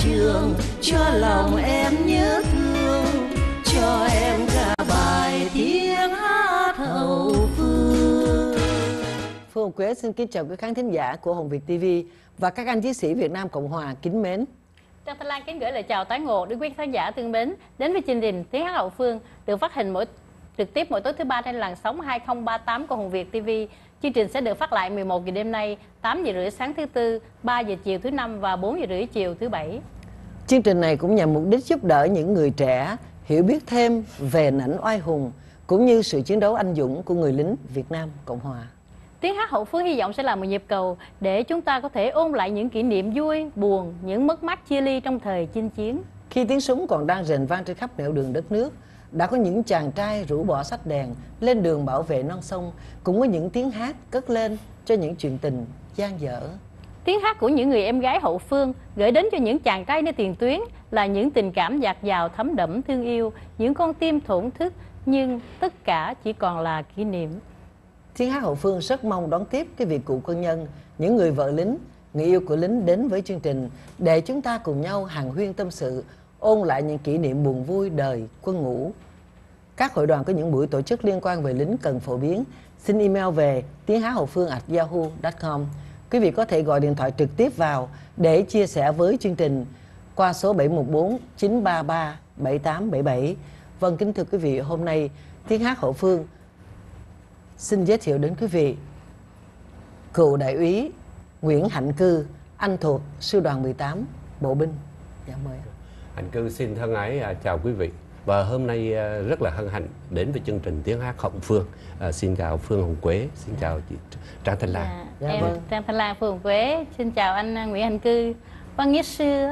trường, cho lòng em nhớ thương, cho em cả bài tiếng hát hậu phương. Phương Hồng Quế xin kính chào quý khán thính giả của Hồng Việt TV và các anh chiến sĩ Việt Nam Cộng Hòa kính mến. Trang Thanh Lan kính gửi lời chào tái ngộ đến quý khán giả thương mến đến với chương trình Tiếng hát hậu phương được phát hình trực tiếp mỗi tối thứ ba trên làn sóng 2038 của Hồng Việt TV. Chương trình sẽ được phát lại 11 giờ đêm nay, 8 giờ rưỡi sáng thứ Tư, 3 giờ chiều thứ Năm và 4 giờ rưỡi chiều thứ Bảy. Chương trình này cũng nhằm mục đích giúp đỡ những người trẻ hiểu biết thêm về hình ảnh oai hùng cũng như sự chiến đấu anh dũng của người lính Việt Nam Cộng Hòa. Tiếng hát hậu phương hy vọng sẽ là một nhịp cầu để chúng ta có thể ôn lại những kỷ niệm vui, buồn, những mất mát chia ly trong thời chinh chiến. Khi tiếng súng còn đang rền vang trên khắp nẻo đường đất nước, đã có những chàng trai rũ bỏ sách đèn lên đường bảo vệ non sông, cũng có những tiếng hát cất lên cho những chuyện tình dang dở. Tiếng hát của những người em gái hậu phương gửi đến cho những chàng trai nơi tiền tuyến là những tình cảm dạt dào thấm đẫm thương yêu, những con tim thổn thức, nhưng tất cả chỉ còn là kỷ niệm. Tiếng hát hậu phương rất mong đón tiếp cái vị cụ quân nhân, những người vợ lính, người yêu của lính đến với chương trình để chúng ta cùng nhau hàn huyên tâm sự, ôn lại những kỷ niệm buồn vui đời quân ngũ. Các hội đoàn có những buổi tổ chức liên quan về lính cần phổ biến, xin email về tiengháthauphoong@yahoo.com. Quý vị có thể gọi điện thoại trực tiếp vào để chia sẻ với chương trình qua số 714 933 7877. Vâng, kính thưa quý vị, hôm nay Tiếng hát hậu phương xin giới thiệu đến quý vị cựu đại úy Nguyễn Hạnh Cư, anh thuộc sư đoàn 18 bộ binh. Dạ mời. Hạnh Cư xin thân ái chào quý vị. Và hôm nay rất là hân hạnh đến với chương trình Tiếng hát hậu phương. Xin chào Phương Hồng Quế, xin chào chị Trang Thanh Lan. Em Trang Thanh Lan, Phương Hồng Quế, xin chào anh Nguyễn Hạnh Cư. Văn Nghĩa Sư.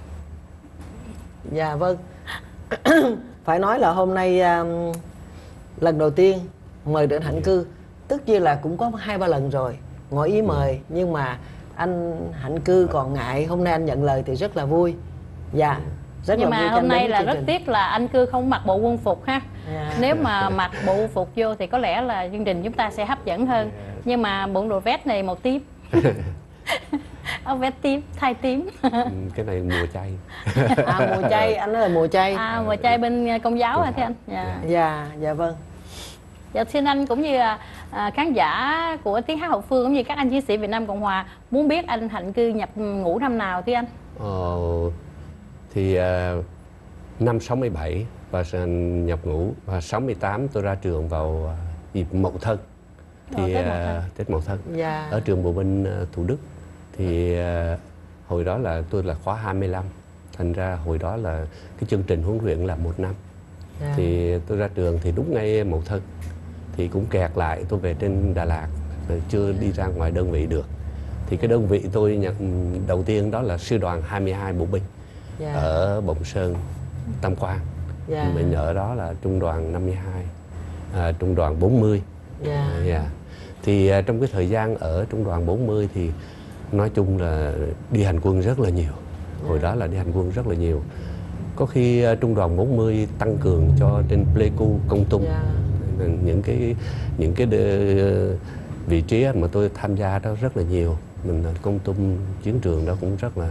Dạ vâng. Phải nói là hôm nay lần đầu tiên mời đến Hạnh Cư, tất nhiên là cũng có 2-3 lần rồi ngỏ ý mời, nhưng mà anh Hạnh Cư còn ngại. Hôm nay anh nhận lời thì rất là vui. Dạ, rất nhưng là mà vui. hôm nay là rất tiếc là anh Cư không mặc bộ quân phục ha. Nếu mà mặc bộ quân phục vô thì có lẽ là chương trình chúng ta sẽ hấp dẫn hơn. Nhưng mà bộ đồ vest này màu tím. Áo vest tím, thai tím. Cái này mùa chay. Mùa chay, anh nói là mùa chay. Mùa chay bên Công giáo hả thưa anh? Dạ vâng. Dạ xin anh cũng như khán giả của Tiếng hát hậu phương cũng như các anh chiến sĩ Việt Nam Cộng Hòa muốn biết anh Hạnh Cư nhập ngũ năm nào thưa anh? Thì năm 67 và nhập ngũ, và 68 tôi ra trường vào dịp Mậu Thân. Thì Tết Mậu Thân. Ở trường bộ binh Thủ Đức. Thì hồi đó là tôi là khóa 25. Thành ra hồi đó là cái chương trình huấn luyện là 1 năm. Thì tôi ra trường thì đúng ngay Mậu Thân. Thì cũng kẹt lại, tôi về trên Đà Lạt, chưa đi ra ngoài đơn vị được. Thì cái đơn vị tôi nhận đầu tiên đó là sư đoàn 22 bộ binh ở Bồng Sơn, Tam Quan. Mình ở đó là trung đoàn 52, trung đoàn 40. Thì trong cái thời gian ở trung đoàn 40 thì nói chung là đi hành quân rất là nhiều. Hồi đó là đi hành quân rất là nhiều. Có khi trung đoàn 40 tăng cường cho trên Pleiku, Công Tung. Những cái vị trí mà tôi tham gia đó rất là nhiều. Mình Công Tung chiến trường đó cũng rất là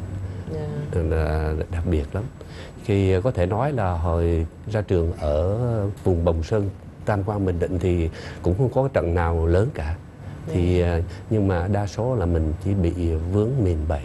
đặc biệt lắm. Khi có thể nói là hồi ra trường ở vùng Bồng Sơn, Tam Quan, Bình Định thì cũng không có trận nào lớn cả. Thì nhưng mà đa số là mình chỉ bị vướng mìn bẫy,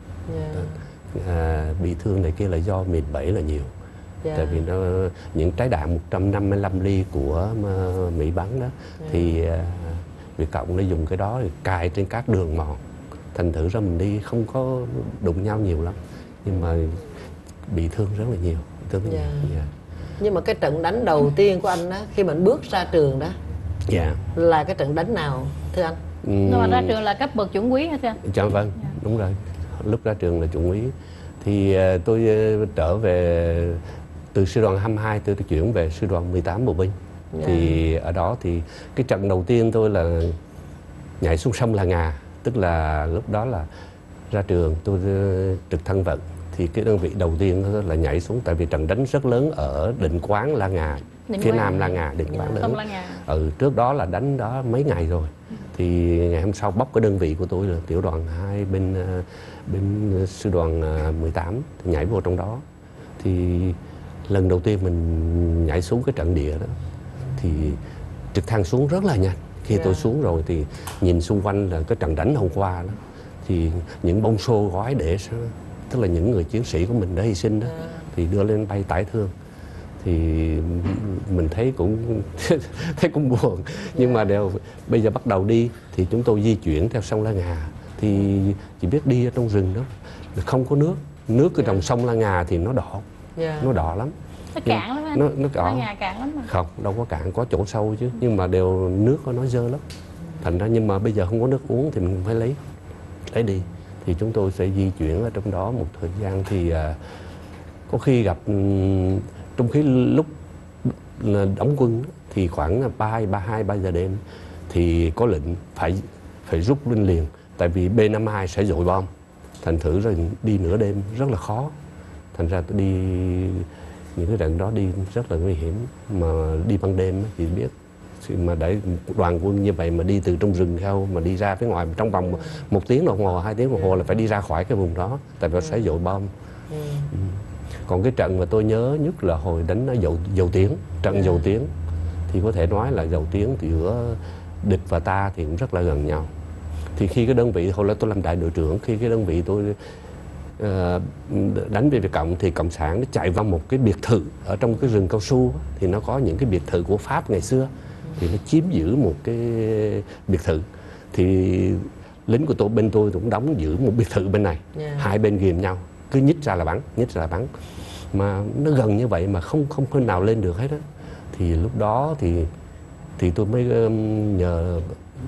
bị thương này kia là do mìn bẫy là nhiều. Tại vì nó những trái đạn 155 ly của Mỹ bắn đó, thì Việt Cộng nó dùng cái đó thì cài trên các đường mòn, thành thử ra mình đi không có đụng nhau nhiều lắm, nhưng mà bị thương rất là nhiều. Nhưng mà cái trận đánh đầu tiên của anh đó, khi mình bước ra trường đó, là cái trận đánh nào thưa anh? Nhưng mà ra trường là cấp bậc chuẩn úy hả thưa anh? Dạ vâng, đúng rồi. Lúc ra trường là chuẩn úy. Thì tôi trở về từ sư đoàn 22, tôi chuyển về sư đoàn 18 bộ binh. Thì ở đó thì cái trận đầu tiên tôi là nhảy xuống sông La Ngà. Tức là lúc đó là ra trường tôi trực thăng vận. Thì cái đơn vị đầu tiên đó là nhảy xuống, tại vì trận đánh rất lớn ở Định Quán, La Ngà, phía nam La Ngà, Định Quán lớn. Trước đó là đánh đó mấy ngày rồi. Thì ngày hôm sau bóc cái đơn vị của tôi là tiểu đoàn 2 bên bên sư đoàn 18 thì nhảy vô trong đó. Thì lần đầu tiên mình nhảy xuống cái trận địa đó thì trực thăng xuống rất là nhanh. Khi tôi xuống rồi thì nhìn xung quanh là cái trận đánh hôm qua đó, thì những bông xô gói để tức là những người chiến sĩ của mình đã hy sinh đó, thì đưa lên bay tải thương. Thì mình thấy cũng buồn. Nhưng mà bây giờ bắt đầu đi thì chúng tôi di chuyển theo sông La Ngà. Thì chỉ biết đi ở trong rừng đó, không có nước ở trong sông La Ngà thì nó đỏ, nó đỏ lắm. Nó cạn lắm anh. Nó La Ngà cạn lắm mà. Không, đâu có cạn, có chỗ sâu chứ. Nhưng mà nước của nó dơ lắm. Thành ra nhưng mà bây giờ không có nước uống thì mình phải lấy đi. Thì chúng tôi sẽ di chuyển ở trong đó một thời gian. Thì có khi gặp, trong khi lúc đóng quân thì khoảng 3 giờ đêm thì có lệnh phải rút lên liền. Tại vì B-52 sẽ dội bom. Thành thử rồi đi nửa đêm rất là khó. Thành ra tôi đi những cái trận đó đi rất là nguy hiểm. Mà đi ban đêm thì biết, mà để đoàn quân như vậy mà đi từ trong rừng theo mà đi ra phía ngoài trong vòng 1 tiếng đồng hồ, 2 tiếng đồng hồ là phải đi ra khỏi cái vùng đó. Tại vì sẽ dội bom. Còn cái trận mà tôi nhớ nhất là hồi đánh ở Dầu Tiếng, trận Dầu Tiếng. Thì có thể nói là Dầu Tiếng thì giữa địch và ta thì cũng rất là gần nhau. Thì khi cái đơn vị, hồi đó tôi làm đại đội trưởng, khi cái đơn vị tôi đánh về Việt Cộng thì Cộng sản nó chạy vào một cái biệt thự ở trong cái rừng cao su. Thì nó có những cái biệt thự của Pháp ngày xưa. Thì nó chiếm giữ một cái biệt thự. Thì lính của tôi bên tôi cũng đóng giữ một biệt thự bên này. Hai bên ghìm nhau, cứ nhích ra là bắn. Mà nó gần như vậy mà không thể nào lên được hết á. Thì lúc đó thì tôi mới nhờ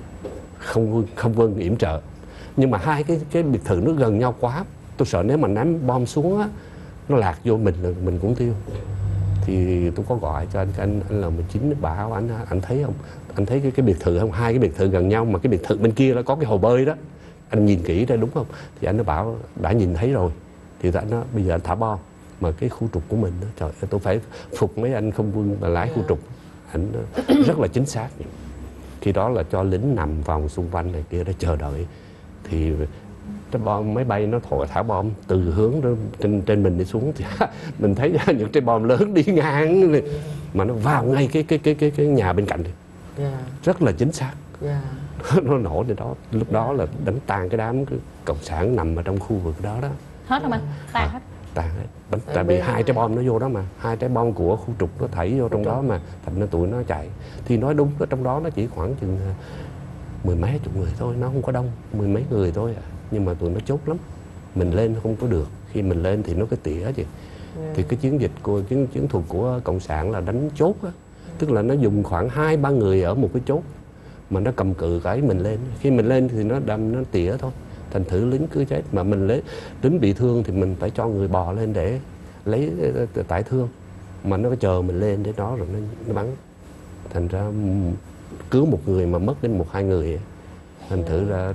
không quân yểm trợ. Nhưng mà hai cái biệt thự nó gần nhau quá. Tôi sợ nếu mà ném bom xuống á, nó lạc vô mình là mình cũng tiêu. Thì tôi có gọi cho anh L19 bảo anh thấy không? Anh thấy cái biệt thự không? Hai cái biệt thự gần nhau mà cái biệt thự bên kia nó có cái hồ bơi đó. Anh nhìn kỹ ra đúng không? Thì anh nó bảo đã nhìn thấy rồi. Thì anh nói bây giờ anh thả bom. Mà cái khu trục của mình đó, trời ơi, tôi phải phục mấy anh không quân và lái khu trục. Anh rất là chính xác. Khi đó là cho lính nằm vòng xung quanh này kia để chờ đợi. Thì cái bom máy bay nó thả bom từ hướng đó, trên mình đi xuống thì mình thấy những cái bom lớn đi ngang mà nó vào ngay cái nhà bên cạnh. Rất là chính xác. Nó nổ trên đó. Lúc đó là đánh tan cái đám cộng sản nằm ở trong khu vực đó đó. Hết rồi mà, tan hết. Tan hết. Tại vì 2 trái bom nó vô đó mà, 2 trái bom của khu trục nó thảy vô trong đó mà, thành ra tụi nó chạy. Thì nói đúng ở trong đó nó chỉ khoảng chừng 10 mấy chục người thôi, nó không có đông, 10 mấy người thôi à. Nhưng mà tụi nó chốt lắm. Mình lên không có được. Khi mình lên thì nó cái tỉa chứ. Thì cái chiến dịch của chiến thuật của cộng sản là đánh chốt á. Tức là nó dùng khoảng 2-3 người ở một cái chốt mà nó cầm cự cái mình lên. Khi mình lên thì nó đâm nó tỉa thôi. Thành thử lính cứ chết. Mà mình lính bị thương thì mình phải cho người bò lên để lấy tải thương. Mà nó chờ mình lên đến đó rồi nó bắn. Thành ra cứu một người mà mất đến 1-2 người. Thành thử ra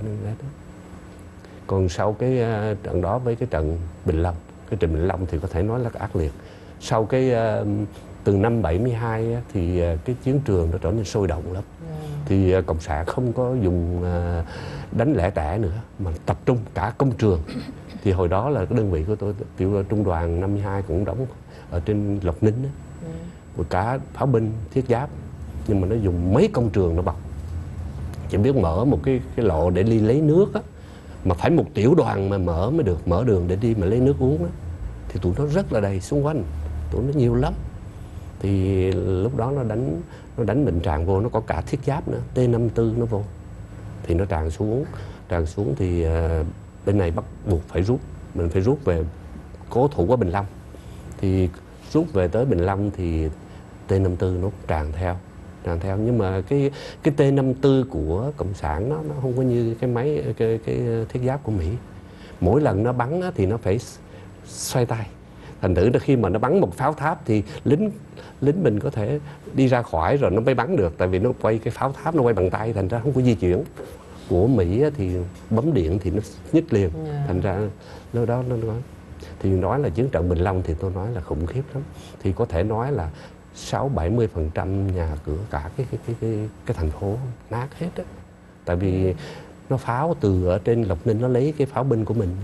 còn sau cái trận đó với cái trận Bình Long, cái trận Bình Long thì có thể nói là ác liệt. Sau cái từ năm 72 thì cái chiến trường nó trở nên sôi động lắm. Thì cộng sản không có dùng đánh lẻ tẻ nữa mà tập trung cả công trường. Thì hồi đó là cái đơn vị của tôi, tiểu trung đoàn 52 cũng đóng ở trên Lộc Ninh đó. Rồi cả pháo binh, thiết giáp, nhưng mà nó dùng mấy công trường nó bọc. Chỉ biết mở một cái lộ để đi lấy nước á, mà phải một tiểu đoàn mà mở mới được, mở đường để đi mà lấy nước uống á. Thì tụi nó rất là đầy xung quanh, tụi nó nhiều lắm. Thì lúc đó nó đánh mình tràn vô, nó có cả thiết giáp nữa, T-54 nó vô. Thì nó tràn xuống thì bên này bắt buộc phải rút. Mình phải rút về cố thủ ở Bình Long. Thì rút về tới Bình Long thì T-54 nó tràn theo. Nhưng mà cái T-54 của cộng sản nó không có như cái máy cái thiết giáp của Mỹ. Mỗi lần nó bắn thì nó phải xoay tay. Thành thử là khi mà nó bắn một pháo tháp thì lính mình có thể đi ra khỏi rồi nó mới bắn được. Tại vì nó quay cái pháo tháp, nó quay bằng tay, thành ra không có di chuyển. Của Mỹ thì bấm điện thì nó nhích liền. Thành ra lúc đó nó nói. Thì nói là chiến trận Bình Long thì tôi nói là khủng khiếp lắm. Thì có thể nói là 60-70% nhà cửa cả cái thành phố nát hết á. Tại vì nó pháo từ ở trên Lộc Ninh nó lấy cái pháo binh của mình.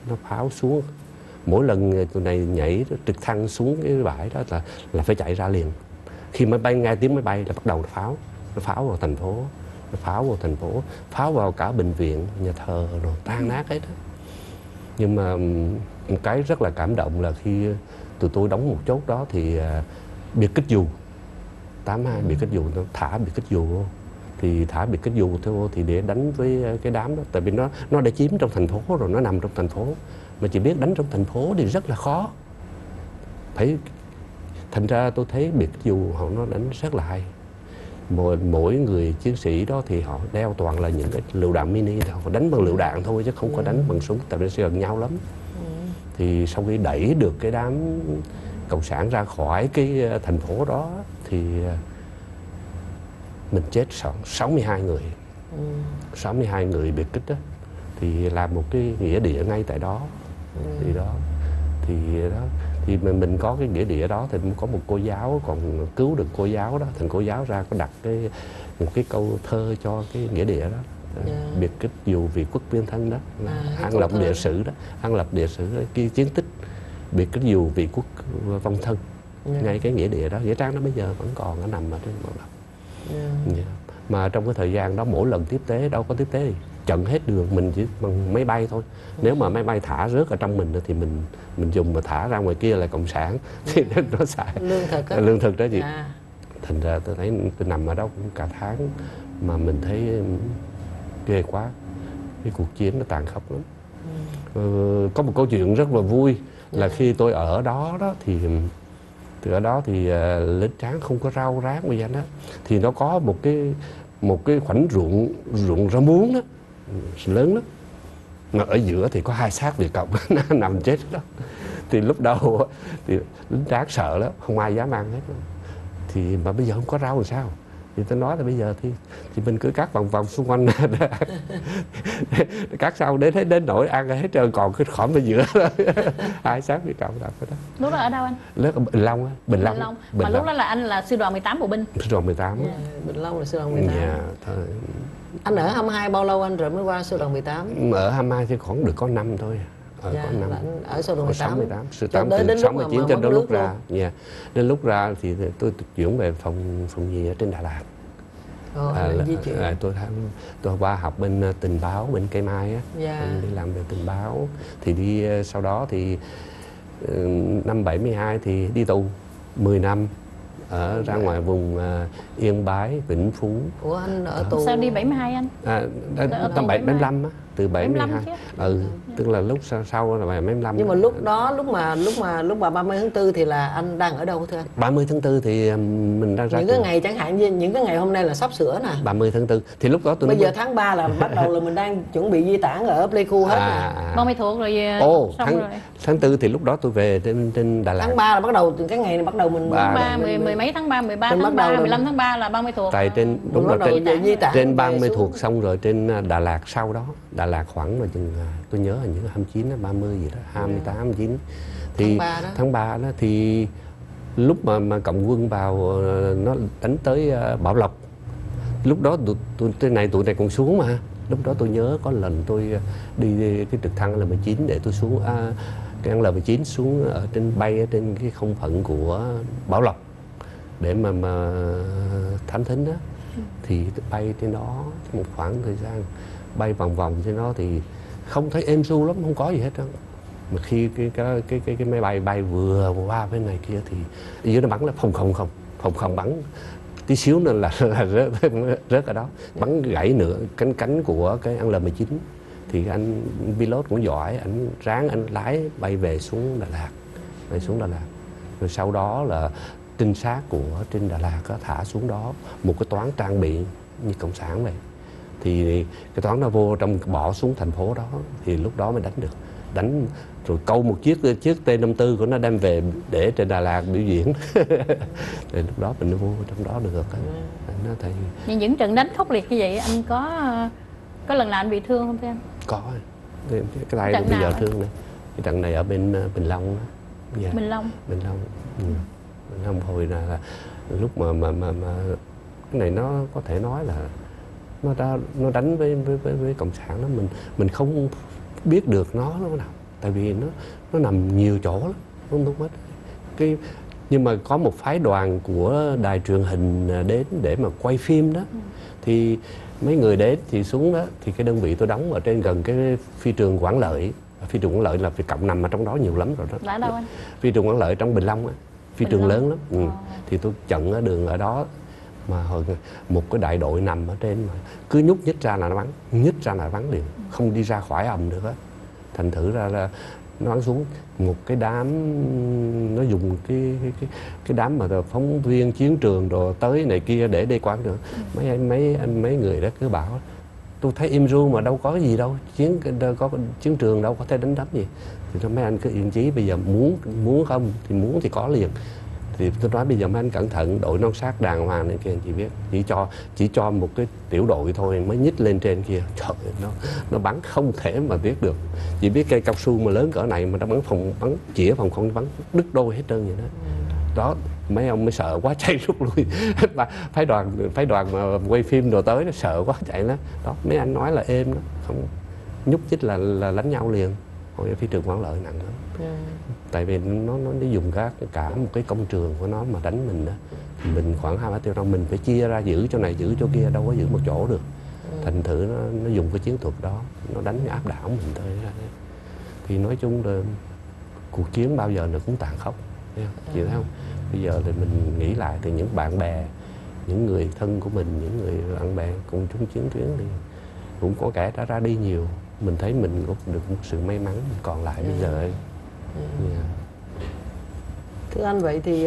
nó pháo xuống. Mỗi lần tụi này nhảy trực thăng xuống cái bãi đó là phải chạy ra liền. Khi máy bay nghe tiếng máy bay là bắt đầu nó pháo vào thành phố, pháo vào cả bệnh viện, nhà thờ rồi tan nát hết đó. Nhưng mà một cái rất là cảm động là khi tụi tôi đóng một chốt đó thì biệt kích dù 82 biệt kích dù nó thả biệt kích dù vô. Thì thả biệt kích dù vô thì để đánh với cái đám đó, tại vì nó đã chiếm trong thành phố rồi, nó nằm trong thành phố. Mà chỉ biết đánh trong thành phố thì rất là khó. Thành ra tôi thấy biệt kích dù họ nó đánh rất là hay. Mỗi người chiến sĩ đó thì họ đeo toàn là những cái lựu đạn mini, họ đánh bằng lựu đạn thôi chứ không có đánh bằng súng, tại vì nó sẽ gần nhau lắm. Thì sau khi đẩy được cái đám cộng sản ra khỏi cái thành phố đó thì mình chết 62 người. 62 người biệt kích đó. Thì làm một cái nghĩa địa ngay tại đó. Thì mình có cái nghĩa địa đó thì có một cô giáo còn cứu được cô giáo đó, thành cô giáo ra có đặt một cái câu thơ cho cái nghĩa địa đó. Biệt kích dù vì quốc viên thân đó, An Lập địa sử đó, An Lập địa sử cái chiến tích biệt kích dù vì quốc vong thân. Ngay cái nghĩa địa đó, nghĩa trang đó bây giờ vẫn còn, nó nằm ở trên mặt đất. Mà trong cái thời gian đó mỗi lần tiếp tế, đâu có tiếp tế gì, chặn hết đường, mình chỉ bằng máy bay thôi. Nếu mà máy bay thả rớt ở trong mình thì mình dùng mà thả ra ngoài kia là cộng sản thì nó xài lương thực đó chị. Thành ra tôi thấy tôi nằm ở đó cũng cả tháng mà mình thấy ghê quá, cái cuộc chiến nó tàn khốc lắm. Có một câu chuyện rất là vui là khi tôi ở đó thì từ ở đó thì lên trán không có rau rác bây giờ đó, thì nó có một cái khoảnh ruộng rau muống đó lớn lắm, mà ở giữa thì có 2 xác Việt Cộng nằm chết đó. Thì lúc đầu thì lính tráng sợ lắm, không ai dám ăn hết. Thì mà bây giờ không có rau làm sao? Thì tôi nói là bây giờ thì mình cứ cắt vòng xung quanh cắt sau đến nỗi ăn hết trơn, còn cái khóm ở giữa 2 xác Việt Cộng nằm ở đó. Lúc đó ở đâu anh? Lúc ở Bình Long á. Bình Long. Mà lúc đó là anh là sư đoàn 18 bộ binh. Sư đoàn 18. Bình Long là sư đoàn 18. Anh ở 22 bao lâu anh rồi mới qua sư đoàn 18? Ở 22 thì khoảng được có 5 thôi. Có 5. Ở sư đoàn 18. 68. Sư 8 từ 69 cho đến lúc ra. Đến lúc ra thì tôi chuyển về phòng nhì ở trên Đà Lạt. Tôi qua học bên tình báo bên Cây Mai á, đi làm về tình báo. Thì đi sau đó thì năm 72 thì đi tù 10 năm ở ra ngoài vùng Yên Bái, Vĩnh Phú. Ủa anh ở tù sao đi 72 anh? Năm 75 á, từ 72. Tức là lúc sau là 75. Nhưng mà lúc đó lúc mà 30 tháng 4 thì là anh đang ở đâu thưa anh? 30 tháng 4 thì mình đang ra những cái ngày chẳng hạn như những cái ngày hôm nay là sắp sửa nè. 30 tháng 4 thì lúc đó bây giờ tháng 3 là bắt đầu là mình đang chuẩn bị di tản ở Pleiku hết nè. Bon Mê Thuột rồi. Tháng 4 thì lúc đó tôi về trên Đà Lạt. Tháng 3 là bắt đầu cái ngày này bắt đầu mình tháng 3 mười mấy tháng 3, 13 tháng 3, 15 tháng 3 là Bon Mê Thuột. Tại trên đúng rồi trên Bon Mê Thuột xong rồi trên Đà Lạt sau đó. Đà Lạt khoảng là chừng tôi nhớ hình như 29 30 gì đó, 28 29. Thì tháng 3 đó thì lúc mà cộng quân vào nó đánh tới Bảo Lộc. Lúc đó tụi này còn xuống mà. Lúc đó tôi nhớ có lần tôi đi cái trực thăng L-19 để tôi xuống cái L-19 xuống ở bay ở trên cái không phận của Bảo Lộc để mà thám thính đó. Thì bay trên đó một khoảng thời gian bay vòng trên đó thì không thấy êm su lắm, không có gì hết đó. Mà khi cái máy bay vừa qua bên này kia thì dưới nó bắn là không bắn tí xíu nên là rớt ở đó, bắn gãy nửa cánh của cái L-19. Thì anh pilot cũng giỏi, anh ráng anh lái bay về xuống Đà Lạt, rồi sau đó là trinh sát của trên Đà Lạt thả xuống đó một cái toán trang bị như cộng sản vậy. Thì cái toán nó vô trong bỏ xuống thành phố đó thì lúc đó mới đánh được. Đánh rồi câu một chiếc T-54 của nó đem về để trên Đà Lạt biểu diễn. Thì lúc đó mình vô trong đó được. Nó thấy... những trận đánh khốc liệt như vậy anh có lần nào anh bị thương không thưa anh? Có. Cái tay bây giờ thương này. Cái trận này ở bên Bình Long đó. Bình Long. Bình Long hồi là lúc mà cái này nó có thể nói là nó đánh với cộng sản đó, mình không biết được nó nào. tại vì nó nằm nhiều chỗ lắm, không hết. Nhưng mà có một phái đoàn của đài truyền hình đến để mà quay phim đó, thì mấy người đến thì xuống đó, thì cái đơn vị tôi đóng ở trên gần cái phi trường Quảng Lợi. Phi trường Quảng Lợi là phi cộng nằm ở trong đó nhiều lắm rồi đó. Là đâu anh? Phi trường Quảng Lợi trong Bình Long á, phi trường lớn lắm. Thì tôi chặn ở đường ở đó, mà hồi một cái đại đội nằm ở trên mà cứ nhúc nhích ra là nó bắn, nhích ra là bắn liền, không đi ra khỏi ầm được á. Thành thử ra là nó bắn xuống một cái đám, nó dùng cái đám mà phóng viên chiến trường rồi tới này kia để đi quán nữa. Mấy người đó cứ bảo tôi thấy im ru mà đâu có gì đâu, chiến trường đâu có thể đánh đấm gì. Thì mấy anh cứ yên chí, bây giờ muốn không thì muốn thì có liền. Thì tôi nói bây giờ mấy anh cẩn thận, đội non sát đàng hoàng này kia chị biết, chỉ cho một cái tiểu đội thôi mới nhích lên trên kia. Trời ơi, nó bắn không thể mà biết được. Chị biết cây cao su mà lớn cỡ này mà nó bắn chĩa phòng không, bắn đứt đôi hết trơn vậy đó. Đó, mấy ông mới sợ quá chạy rút lui. phái đoàn mà quay phim đồ tới nó sợ quá chạy đó. Đó, mấy anh nói là êm đó, không nhúc nhích là đánh nhau liền. Hồi ở phi trường Quảng Lợi nặng lắm. Tại vì nó dùng cả một cái công trường của nó mà đánh mình đó. Mình khoảng 2-3 tiêu đâu, mình phải chia ra giữ chỗ này giữ chỗ kia, đâu có giữ một chỗ được. Thành thử nó dùng cái chiến thuật đó, nó đánh áp đảo mình thôi. Thì nói chung là cuộc chiến bao giờ nó cũng tàn khốc, chị thấy không? Bây giờ thì mình nghĩ lại thì những bạn bè, những người thân của mình, những người bạn bè cùng chung chiến tuyến thì cũng có kẻ đã ra đi nhiều. Mình thấy mình cũng được một sự may mắn còn lại bây giờ. Thưa anh, vậy thì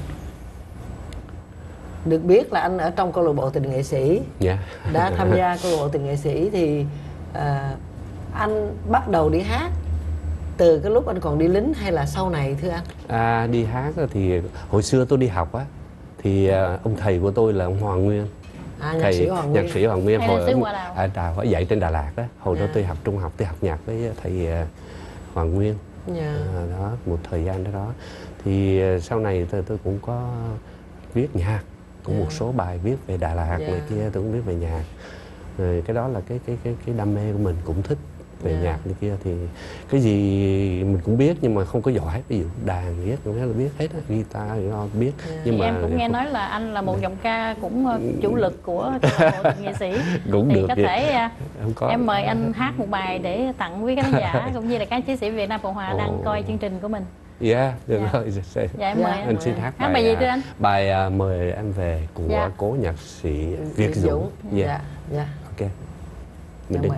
được biết là anh ở trong câu lạc bộ tình nghệ sĩ, đã tham gia câu lạc bộ tình nghệ sĩ, thì anh bắt đầu đi hát từ cái lúc anh còn đi lính hay là sau này thưa anh? Đi hát thì hồi xưa tôi đi học á, thì ông thầy của tôi là ông Hoàng Nguyên. Nhạc sĩ Hoàng Nguyên hồi ở dạy trên Đà Lạt đó. Hồi đó tôi học trung học, tôi học nhạc với thầy Hoàng Nguyên. Đó, một thời gian đó. Thì sau này tôi cũng có viết nhạc, cũng một số bài viết về Đà Lạt này kia, tôi cũng viết về nhạc. Rồi cái đó là cái đam mê của mình, cũng thích về nhạc này kia. Thì cái gì mình cũng biết nhưng mà không có giỏi. Ví dụ đàn viết cũng là biết hết, guitar biết. Nhưng mà em cũng nghe nói là anh là một giọng ca cũng chủ lực của bộ nghệ sĩ. Cũng thì được có thể em mời anh hát một bài để tặng quý khán giả cũng như là các chiến sĩ Việt Nam Cộng Hòa đang coi chương trình của mình. Được rồi. Em mời anh xin hát bài gì thưa anh? Bài Mời Em Về của cố nhạc sĩ Việt Dũng. Ok. Mình định.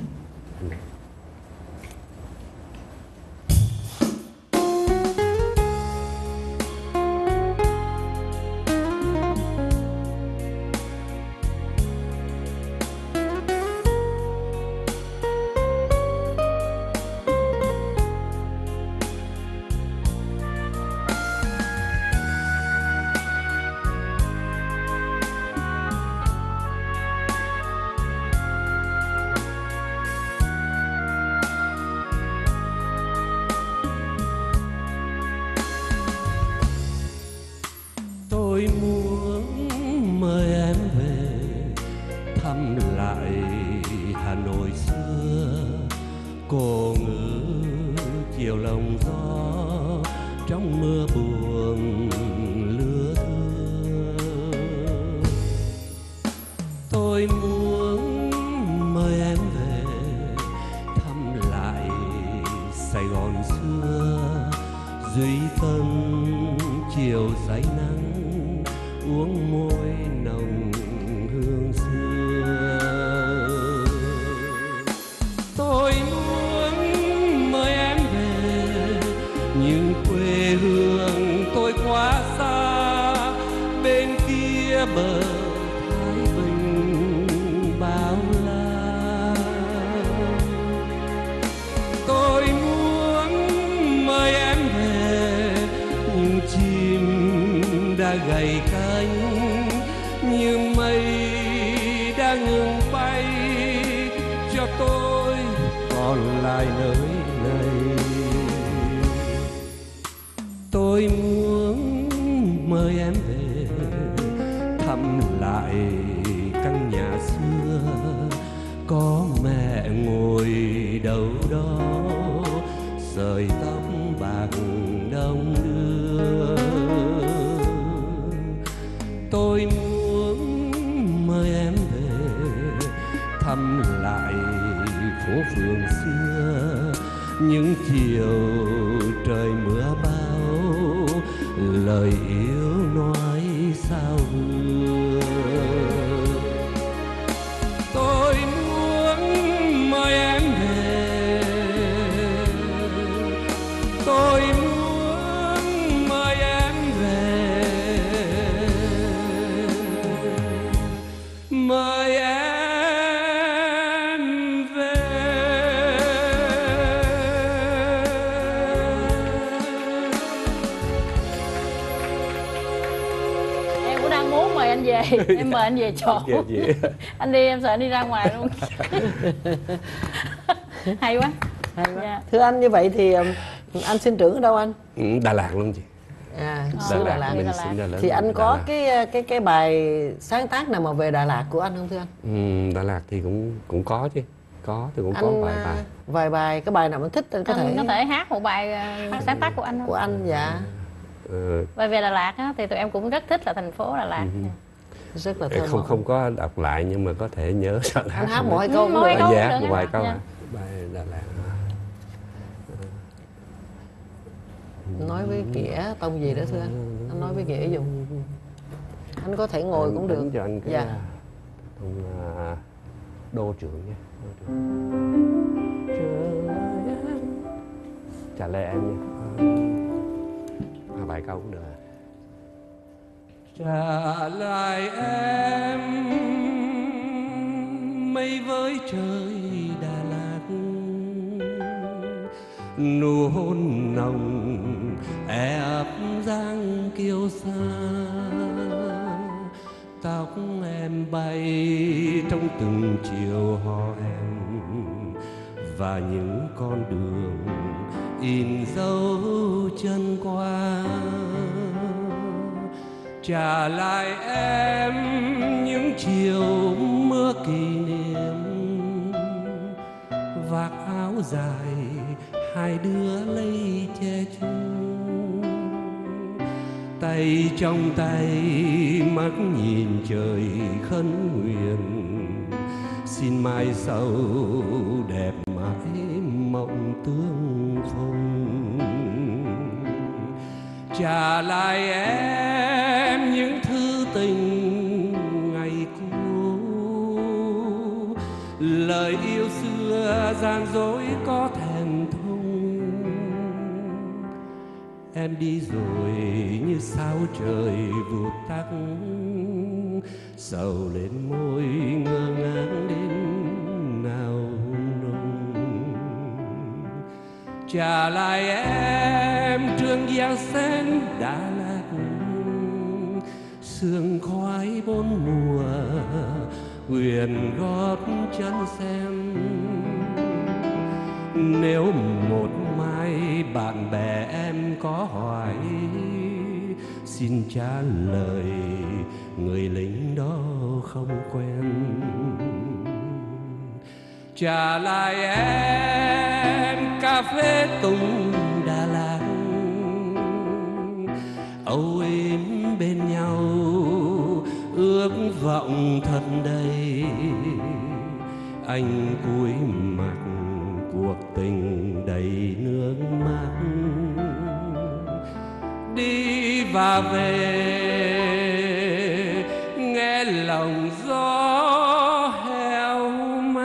Tôi muốn mời em về thăm lại Hà Nội xưa, cô ngữ chiều lòng gió trong mưa buồn lưa thưa. Tôi muốn mời em về thăm lại Sài Gòn xưa, duy tân chiều say nắng uống môi nồng hương xưa. Tôi muốn mời em về nhưng quê hương tôi quá xa, bên kia bờ Thái Bình bao la. Tôi muốn mời em về nhưng chim đã gầy cánh, như mây đã ngừng bay, cho tôi còn lại nơi này. Tôi muốn mời em về thăm lại căn nhà xưa, có mẹ ngồi đâu đó sợi tóc bạc đông đưa. Tôi muốn mời em về thăm lại phố phường xưa, những chiều trời mưa bão, lời yêu nói sao vừa. Tôi muốn mời em về, tôi muốn mời em về, mời em về. Em cũng đang muốn mời anh về, em mời anh về chỗ. Anh đi, em sợ anh đi ra ngoài luôn. Hay quá. Hay quá. Dạ. Thưa anh, như vậy thì anh sinh trưởng ở đâu anh? Đà Lạt luôn chị. Xứ Đà Lạt. Mình sinh ra lớn Thì anh Đà có Lạt. cái bài sáng tác nào mà về Đà Lạt của anh không thưa anh? Đà Lạt thì cũng có chứ. Có thì cũng có vài bài. Vài bài, cái bài nào mình thích anh có Anh có thể hát một bài sáng tác của anh không? của anh. Dạ. Bài về Đà Lạt á, thì tụi em cũng rất thích là thành phố Đà Lạt. Rất là thơ mộng. Không có đọc lại nhưng mà có thể nhớ sợ hát. Anh hát một hai câu cũng một hai được. câu. Dạ, được, một vài anh. câu. Dạ. Bài Đà Lạt. Nói với Nghĩa tông gì đó thưa anh nói với Nghĩa dùng. Anh có thể ngồi cũng được. Đánh cho anh cái Dạ. tông đô trưởng nhé. Trả lời em nha. Vài câu cũng được. Trả lại em mây với trời Đà Lạt, nụ hôn nồng ép dáng kiêu sa, tóc em bay trong từng chiều hò em, và những con đường in dấu chân qua. Trả lại em những chiều mưa kỷ niệm, vác áo dài hai đứa lấy che chung, tay trong tay mắt nhìn trời khấn nguyện, xin mai sau đẹp mãi mộng tương phùng. Trả lại em những thư tình ngày cũ, lời yêu xưa gian dối có thẹn thùng. Em đi rồi như sao trời vụt tắt, sầu lên môi ngơ ngác đến nào nồng. Trả lại em trường giang sen Đà Lạt, sương khoái bốn mùa huyền gót chân xem. Nếu một mai bạn bè em có hỏi, xin trả lời người lính đó không quen. Trả lại em cà phê Tùng Đà Lạt, âu yếm bên nhau ước vọng thật đầy. Anh cúi mặt cuộc tình đầy nước mắt, đi và về nghe lòng gió heo mây.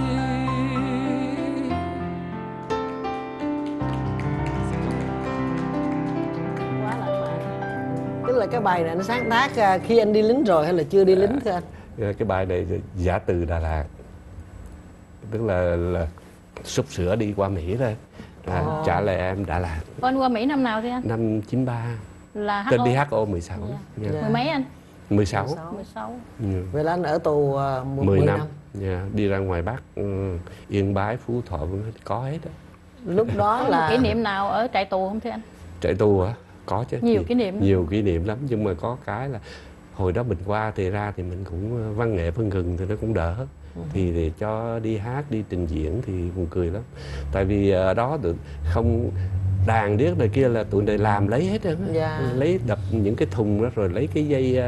Quá là bài. Tức là cái bài này anh sáng tác khi anh đi lính rồi hay là chưa đi lính thưa anh? Cái bài này giả từ Đà Lạt, tức là xúc sửa đi qua Mỹ thôi. Trả lại em Đà Lạt. Anh qua Mỹ năm nào thì anh? Năm 93. Là Tên HO. đi HO 16. Dạ. Yeah. Mười mấy anh? 16. 16. Vậy là anh ở tù 10 năm. Yeah. Đi ra ngoài Bắc, Yên Bái, Phú Thọ có hết đó. Lúc đó là Kỷ niệm nào ở trại tù không thưa anh? Trại tù hả? Có chứ. Nhiều kỷ niệm. Nhiều kỷ niệm lắm, nhưng mà có cái là hồi đó mình qua thì ra thì mình cũng văn nghệ phân rừng thì nó cũng đỡ. thì cho đi hát, đi trình diễn thì buồn cười lắm. Tại vì ở đó tụi không đàn điếc này kia là tụi này làm lấy hết á. Lấy đập những cái thùng đó rồi lấy cái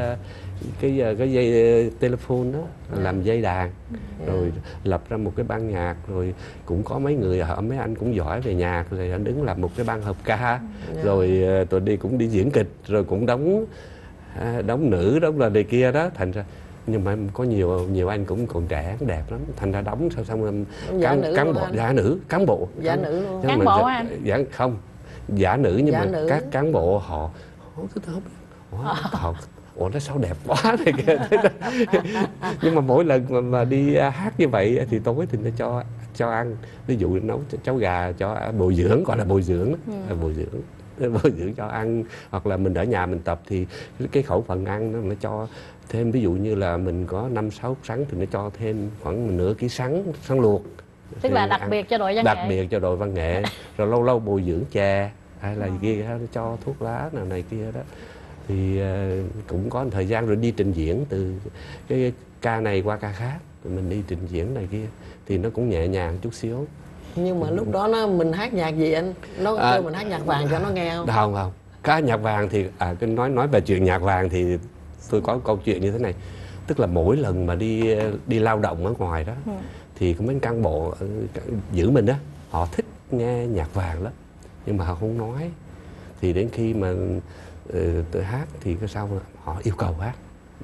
dây telephone đó làm dây đàn, rồi lập ra một cái ban nhạc, rồi cũng có mấy người mấy anh cũng giỏi về nhạc, rồi anh đứng làm một cái ban hợp ca, rồi tụi đi cũng đi diễn kịch, rồi cũng đóng nữ, đóng là này kia đó. Thành ra nhưng mà có nhiều anh cũng còn trẻ đẹp lắm, thành ra đóng xong rồi cán bộ giả nữ luôn. Cán bộ anh không giả nữ, nhưng mà các cán bộ họ nó sao đẹp quá này kia. Nhưng mà mỗi lần mà đi hát như vậy thì tối thì nó cho ăn, ví dụ nấu cháo gà cho bồi dưỡng, gọi là bồi dưỡng bồi dưỡng cho ăn, hoặc là mình ở nhà mình tập thì cái khẩu phần ăn nó cho thêm, ví dụ như là mình có 5-6 sắn thì nó cho thêm khoảng nửa ký sắn luộc, tức là đặc biệt cho đội văn nghệ, đặc biệt cho đội văn nghệ. Rồi lâu lâu bồi dưỡng chè hay là kia, nó cho thuốc lá nào này kia đó. Thì cũng có một thời gian rồi đi trình diễn từ cái ca này qua ca khác, rồi mình đi trình diễn này kia thì nó cũng nhẹ nhàng chút xíu. Nhưng mà lúc đó mình hát nhạc gì anh? Nó kêu mình hát nhạc vàng cho nó nghe không? Không. Cái nhạc vàng thì nói về chuyện nhạc vàng thì tôi có câu chuyện như thế này. Tức là mỗi lần mà đi lao động ở ngoài đó thì có mấy cán bộ giữ mình đó, họ thích nghe nhạc vàng lắm, nhưng mà họ không nói. Thì đến khi mà tôi hát thì cái sau họ yêu cầu hát,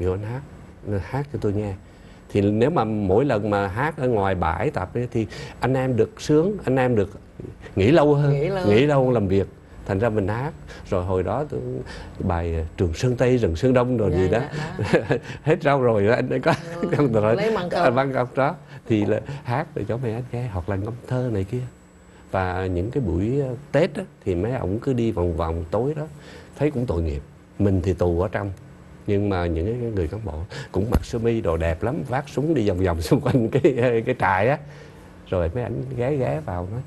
hát cho tôi nghe. Thì nếu mà mỗi lần mà hát ở ngoài bãi tập ấy, thì anh em được sướng, anh em được nghỉ lâu hơn làm việc. Thành ra mình hát. Rồi hồi đó bài Trường Sơn Tây Rừng Sơn Đông rồi gì đó. Hết rau rồi anh ấy có lấy băng công đó thì là hát để cho mấy anh nghe, hoặc là ngâm thơ này kia. Và những cái buổi Tết đó, thì mấy ông cứ đi vòng vòng tối đó, thấy cũng tội nghiệp. Mình thì tù ở trong, nhưng mà những cái người cán bộ cũng mặc sơ mi đồ đẹp lắm, vác súng đi vòng vòng xung quanh cái trại á. Rồi mấy anh ghé vào nói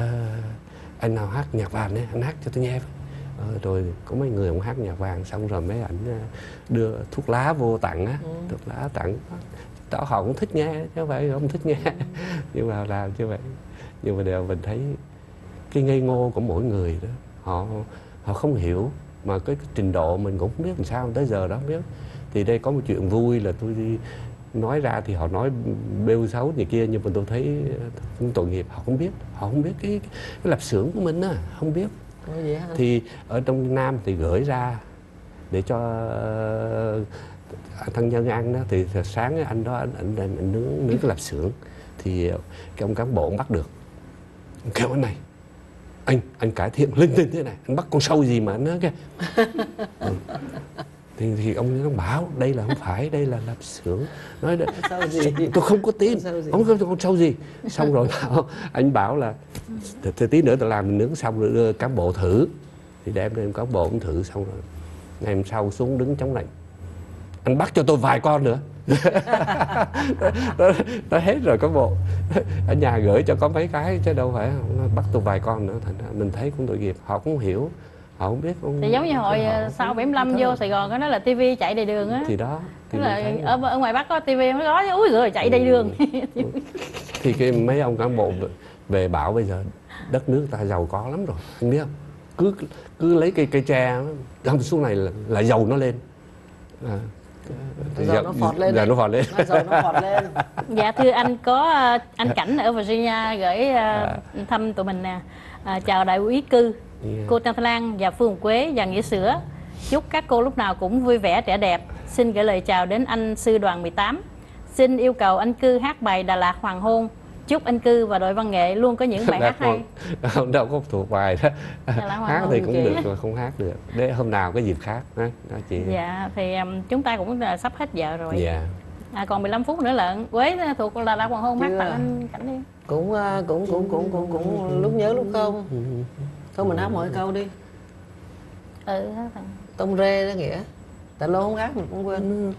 anh nào hát nhạc vàng đấy, anh hát cho tôi nghe. Rồi có mấy người cũng hát nhạc vàng, xong rồi mấy ảnh đưa thuốc lá vô tặng á, thuốc lá tặng đó, họ cũng thích nghe chứ không phải không thích nghe. Nhưng mà làm như vậy, nhưng mà đều mình thấy cái ngây ngô của mỗi người đó, họ không hiểu, mà cái trình độ mình cũng không biết làm sao tới giờ đó không biết. Thì đây có một chuyện vui là tôi đi nói ra thì họ nói bêu xấu gì kia, nhưng mà tôi thấy tội nghiệp, họ không biết cái lạp xưởng của mình á, không biết. Thì ở trong Nam thì gửi ra để cho thân nhân ăn đó. Thì sáng anh đó anh nướng cái lạp xưởng, thì cái ông cán bộ bắt được, kêu anh này, anh cải thiện linh tinh thế này, anh bắt con sâu gì mà anh nói kìa. Thì ông nó bảo đây là không phải, đây là lạp xưởng. Nói tôi không có tin, không có con sâu gì. Xong rồi anh bảo là tí nữa tôi làm nướng xong rồi đưa cán bộ thử. Thì đem lên cán bộ cũng thử, xong rồi ngày hôm sau xuống đứng chống lạnh, anh bắt cho tôi vài con nữa. Nó hết rồi cán bộ, ở nhà gửi cho có mấy cái chứ đâu phải bắt tôi vài con nữa. Thành ra mình thấy cũng tội nghiệp, họ cũng hiểu, họ không biết. Thì giống như hồi sau 75 vô Sài Gòn có nói là tivi chạy đầy đường á. Thì đó, tức là ở ngoài Bắc có tivi mới có, úi rồi chạy đầy đường. Thì cái mấy ông cán bộ về bảo bây giờ đất nước ta giàu có lắm rồi, anh biết không? Cứ lấy cây tre đâm xuống này là dầu nó lên. Giờ nó phọt lên. Dạ thưa anh, có anh Cảnh ở Virginia gửi thăm tụi mình nè. Chào đại úy Cư, cô Trang Thanh Lan và Phương Quế và Nghĩa Sữa. Chúc các cô lúc nào cũng vui vẻ trẻ đẹp. Xin gửi lời chào đến anh Sư đoàn 18. Xin yêu cầu anh Cư hát bài Đà Lạt Hoàng Hôn. Chúc anh Cư và đội văn nghệ luôn có những bài hát hay. Đâu có thuộc bài đó. Hát thì cũng được mà không hát được. Để hôm nào cái dịp khác đó chị. Dạ thì chúng ta cũng sắp hết giờ rồi. Dạ. Còn 15 phút nữa là Quế thuộc Đà Lạt Hoàng Hôn hát tặng anh Cảnh đi. Cũng lúc nhớ lúc không. Thôi mình hát mỗi câu đi. Hát thằng Tông rê đó Nghĩa. Tại lâu không hát mình cũng quên.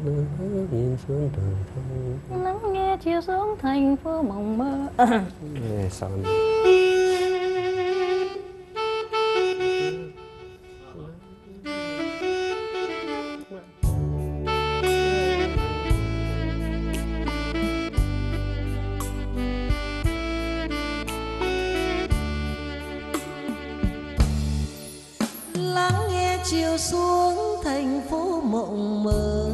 Nắng nghe chiều xuống thành phố mộng mơ. chiều xuống thành phố mộng mơ,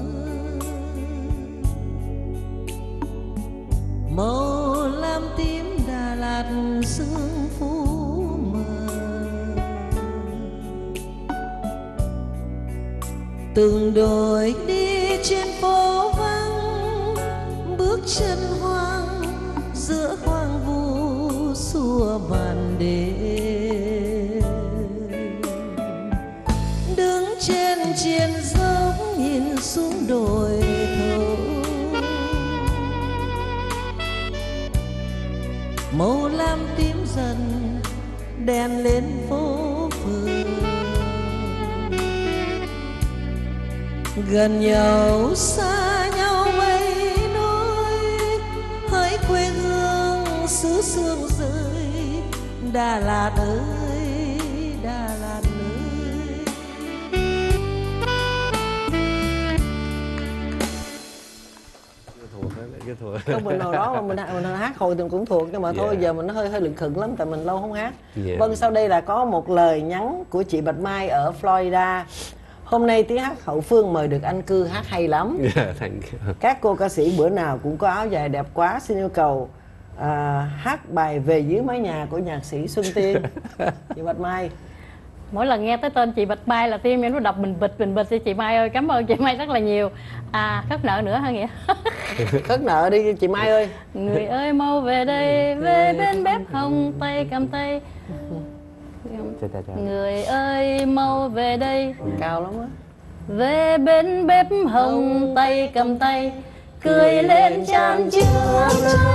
màu lam tím Đà Lạt sương phủ mờ. Từng đôi đi trên phố vắng, bước chân hoang giữa hoang vu xua màn đêm. Đứng trên triền dốc nhìn xuống đồi thổ, màu lam tím dần đèn lên phố phường. Gần nhau xa nhau mấy nỗi, hỡi quê hương xứ sương rơi Đà Lạt ơi, Đà Lạt ơi. Không, mình hồi đó mà mình hát hồi thì mình cũng thuộc, nhưng mà thôi giờ mình nó hơi lực khựng lắm tại mình lâu không hát. Vâng, sau đây là có một lời nhắn của chị Bạch Mai ở Florida. Hôm nay tiếng hát hậu phương mời được anh Cư hát hay lắm. Các cô ca sĩ bữa nào cũng có áo dài đẹp quá, xin yêu cầu hát bài Về Dưới Mái Nhà của nhạc sĩ Xuân Tiên. Chị Bạch Mai. Mỗi lần nghe tới tên chị Bạch Mai là tim em nó đập bình bịch thì chị Mai ơi, cảm ơn chị Mai rất là nhiều. Khất nợ nữa hả Nghĩa? Khất nợ đi chị Mai ơi. Người ơi mau về đây, về bên bếp hồng tay cầm tay. Người ơi mau về đây, cao lắm á. Về bên bếp hồng tay cầm tay, cười lên chan chứa.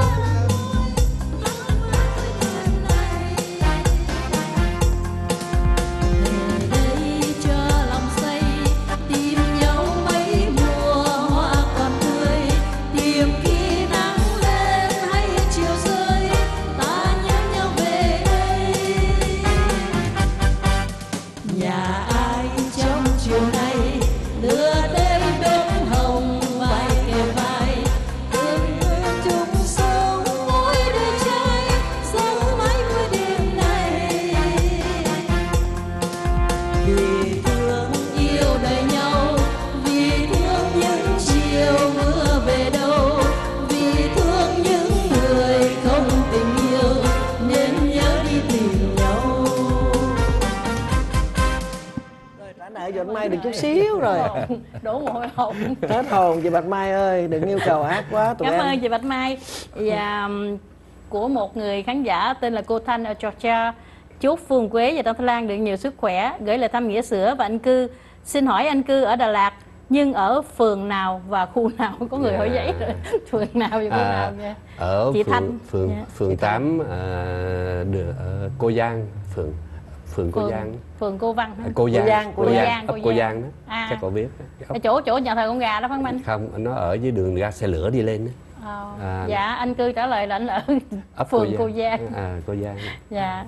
Bạch Mai được chút xíu rồi. Đổ mồ hôi hột. Hết hồn chị Bạch Mai ơi, đừng yêu cầu ác quá tụi Cảm em. ơn chị Bạch Mai. Và của một người khán giả tên là cô Thanh ở Georgia. Chúc Phương Quế và Tăng Thái Lan được nhiều sức khỏe, gửi lời thăm nghĩa sữa và anh Cư. Xin hỏi anh Cư ở Đà Lạt nhưng ở phường nào và khu nào? Có người hỏi giấy rồi. Phường nào và khu nào nha. Ở chị Thanh. Phường 8 Cô Giang, phường Cô Giang. Phường Cô Văn hả? Cô Giang Cô Giang đó. Chắc cậu biết. Chỗ nhà thờ con gà đó phải không anh? Không, nó ở dưới đường ga xe lửa đi lên đó. Dạ anh Cư trả lời là anh ở phường Cô Giang. Cô Giang. Dạ.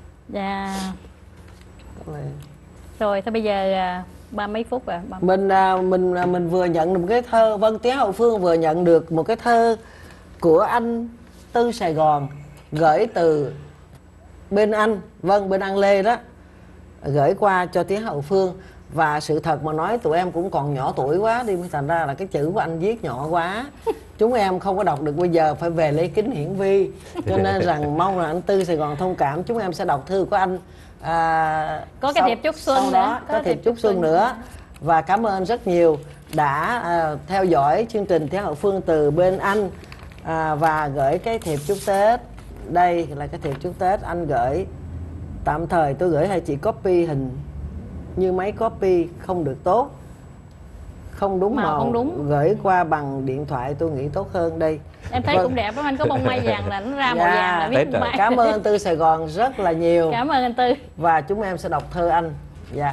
Rồi thôi bây giờ ba mấy phút rồi. Mình vừa nhận được một cái thơ. Vâng, Tiếng Hậu Phương vừa nhận được một cái thơ của anh Tư Sài Gòn gửi từ bên anh. Vâng, bên anh Lê đó, gửi qua cho Tiếng Hậu Phương. Và sự thật mà nói tụi em cũng còn nhỏ tuổi quá đi, thành ra là cái chữ của anh viết nhỏ quá, chúng em không có đọc được, bây giờ phải về lấy kính hiển vi. Cho nên rằng mong là anh Tư Sài Gòn thông cảm, chúng em sẽ đọc thư của anh có cái thiệp chúc xuân sau đó có thiệp chúc xuân nữa. Và cảm ơn rất nhiều đã theo dõi chương trình Tiếng Hậu Phương từ bên anh, và gửi cái thiệp chúc Tết. Đây là cái thiệp chúc Tết anh gửi. Tạm thời tôi gửi hai chị copy hình, như máy copy không được tốt, không đúng màu, không đúng. Gửi qua bằng điện thoại tôi nghĩ tốt hơn. Đây em thấy cũng đẹp lắm anh, có bông mai vàng là nó ra màu vàng là biết mai. Cảm ơn anh Tư Sài Gòn rất là nhiều. Cảm ơn anh Tư. Và chúng em sẽ đọc thơ anh. Dạ.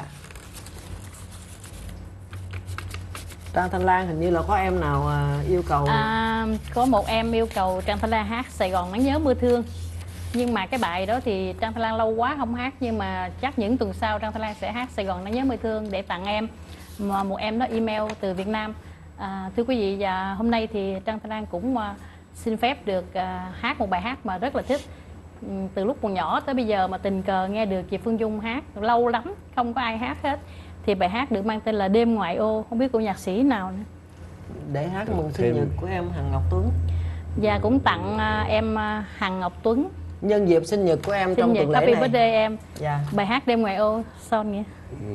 Trang Thanh Lan hình như là có em nào yêu cầu. Có một em yêu cầu Trang Thanh Lan hát Sài Gòn Nắng Nhớ Mưa Thương. Nhưng mà cái bài đó thì Trang Thanh Lan lâu quá không hát, nhưng mà chắc những tuần sau Trang Thanh Lan sẽ hát Sài Gòn Nắng Nhớ Mưa Thương để tặng em. Mà một em đó email từ Việt Nam. Thưa quý vị, và hôm nay thì Trang Thanh Lan cũng xin phép được hát một bài hát mà rất là thích. Từ lúc còn nhỏ tới bây giờ mà tình cờ nghe được chị Phương Dung hát, lâu lắm không có ai hát hết. thì bài hát được mang tên là Đêm Ngoại Ô. Không biết cô nhạc sĩ nào nữa để hát mừng sinh nhật của em Hằng Ngọc Tuấn. Và cũng tặng em Hằng Ngọc Tuấn nhân dịp sinh nhật của em trong tuần lễ Happy này. Birthday em. Dạ. Bài hát Đêm Ngoại Ô son nghĩa.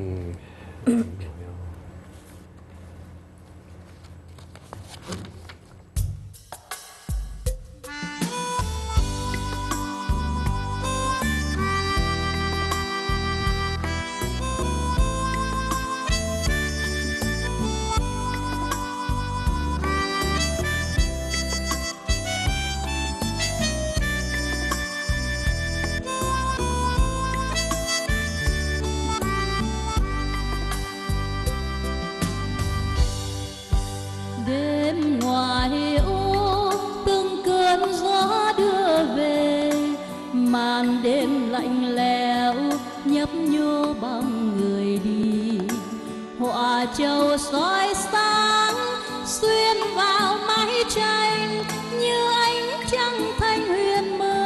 Đêm ngoài ô từng cơn gió đưa về, màn đêm lạnh lẽo nhấp nhô bóng người đi. Họa châu soi sáng xuyên vào mái tranh như ánh trăng thanh huyền mơ.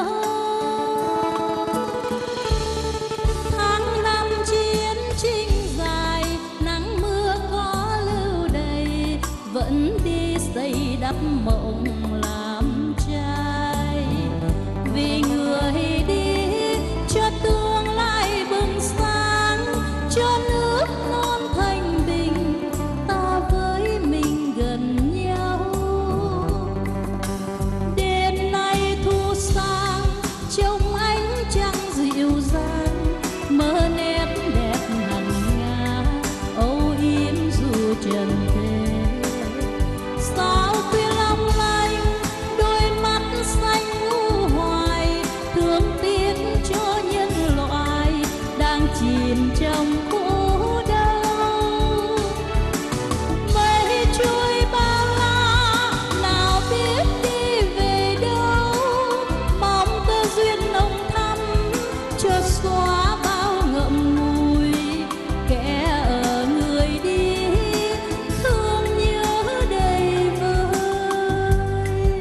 Tháng năm chiến tranh dài, nắng mưa có lưu đầy, vẫn đi xây đắp mộng làm trai. Vì người đi cho tương lai bừng sáng, cho nước non thanh bình, ta với mình gần nhau. Đêm nay thu sang trông ánh trăng dịu dàng, mơ nét đẹp hằng ngã âu yếm dù trần thế. Sao khuya long lanh đôi mắt xanh u hoài, thương tiếc cho nhân loại đang chìm trong khổ đau. Mây trôi bao la nào biết đi về đâu, mong tơ duyên nồng thắm cho xóa bao ngậm ngùi. Kẻ ở người đi thương nhớ đầy vơi.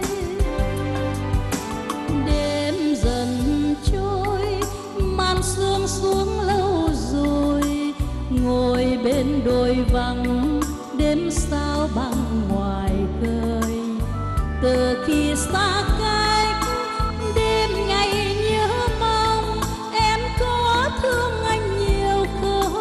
Đêm dần trôi, màn sương xuống lâu rồi, ngồi bên đồi vắng đêm sao băng ngoài khơi. Từ khi xa cách đêm ngày nhớ mong, em có thương anh nhiều không?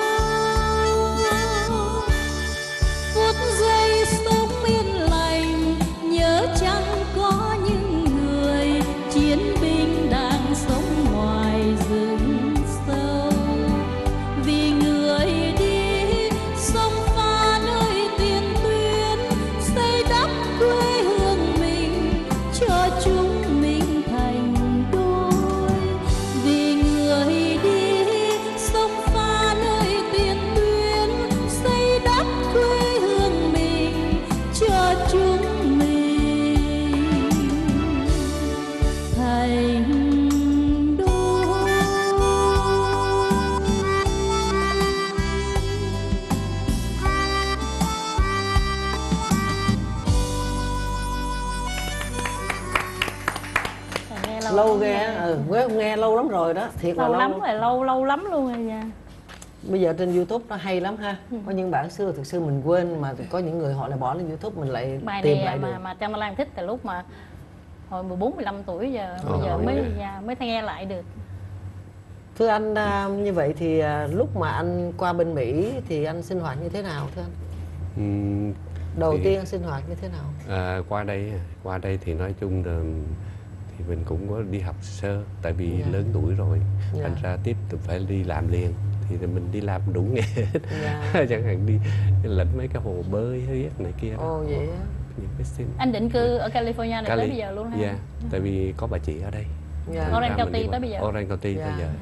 Phút giây sống yên lành, nhớ chăng có những người chiến binh đang sống ngoài rừng sâu. Vì người đi sông pha nơi tiền tuyến, xây đắp quê hương mình cho chúng mình thành đôi. Vì người đi sông pha nơi tiền tuyến, xây đắp quê hương mình cho chúng mình thành đôi. Nghe Lâu ghê. Quế nghe lâu lắm rồi đó, thiệt là lâu lâu lắm rồi, lâu lắm luôn rồi nha. Bây giờ trên YouTube nó hay lắm ha. Có những bản xưa thực sự mình quên, mà có những người họ lại bỏ lên YouTube mình lại Bài tìm này lại được. mà Trang Mai Lan thích từ lúc mà hồi 14, 15 tuổi giờ, bây giờ mới nghe lại được. Thưa anh, như vậy thì lúc mà anh qua bên Mỹ thì anh sinh hoạt như thế nào thưa anh? Đầu tiên anh sinh hoạt như thế nào? Qua đây thì nói chung là thì mình cũng có đi học sơ, tại vì lớn tuổi rồi, thành ra tiếp tục phải đi làm liền. Thì mình đi làm đủ nghề hết. Chẳng hạn đi lĩnh mấy cái hồ bơi hay này kia đó. Ồ vậy á. Những cái xin. Anh định cư ở California này tới bây giờ luôn hả? Dạ, tại vì có bà chị ở đây. Orange County tới bây giờ. Orange County bây giờ.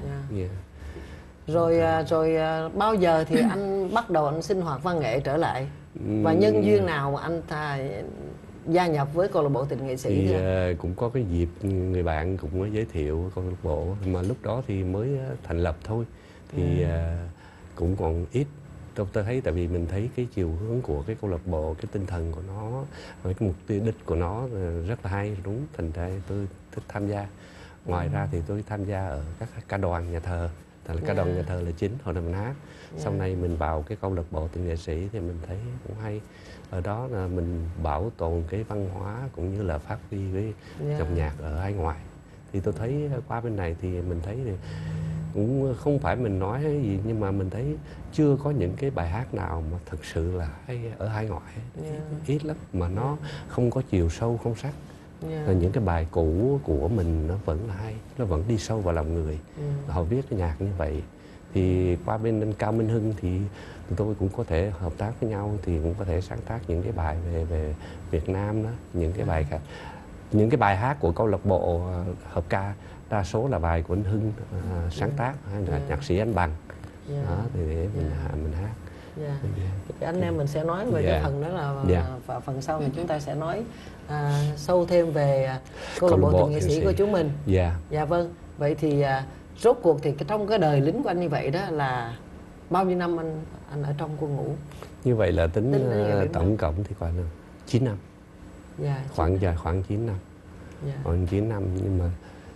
Rồi bao giờ thì anh bắt đầu anh sinh hoạt văn nghệ trở lại? Và nhân duyên nào mà anh gia nhập với câu lạc bộ Tình Nghệ Sĩ? Thì cũng có cái dịp người bạn cũng có giới thiệu câu lạc bộ, mà lúc đó thì mới thành lập thôi, thì cũng còn ít. Tôi thấy tại vì mình thấy cái chiều hướng của cái câu lạc bộ, cái tinh thần của nó, cái mục tiêu đích của nó rất là hay, đúng, thành ra tôi thích tham gia. Ngoài ra thì tôi tham gia ở các ca đoàn nhà thờ Thành là cái đoàn nhà thờ là chính, hồi nào mình hát. Sau này mình vào cái câu lạc bộ tình nghệ sĩ thì mình thấy cũng hay. Ở đó là mình bảo tồn cái văn hóa cũng như là phát huy cái dòng nhạc ở hải ngoại. Thì tôi thấy qua bên này thì mình thấy thì cũng không phải mình nói gì, nhưng mà mình thấy chưa có những cái bài hát nào mà thực sự là hay ở hải ngoại. Ít lắm, mà nó không có chiều sâu không sắc. Những cái bài cũ của mình nó vẫn là hay, nó vẫn đi sâu vào lòng người. Họ viết cái nhạc như vậy. Thì qua bên Cao Minh Hưng thì tụi tôi cũng có thể hợp tác với nhau, thì cũng có thể sáng tác những cái bài về Việt Nam đó, những cái bài khác. Những cái bài hát của câu lạc bộ hợp ca đa số là bài của anh Hưng sáng tác, hay là nhạc sĩ anh Bằng. Đó, thì để mình hát. Cái anh em mình sẽ nói về cái phần đó là và phần sau này chúng ta sẽ nói sâu thêm về câu lạc bộ tình nghệ sĩ của chúng mình. Dạ vâng. Vậy thì rốt cuộc thì trong cái đời lính của anh như vậy đó là bao nhiêu năm anh ở trong quân ngũ? Như vậy là tính tổng cộng thì khoảng 9 năm. Khoảng 9 năm. Khoảng 9 năm, nhưng mà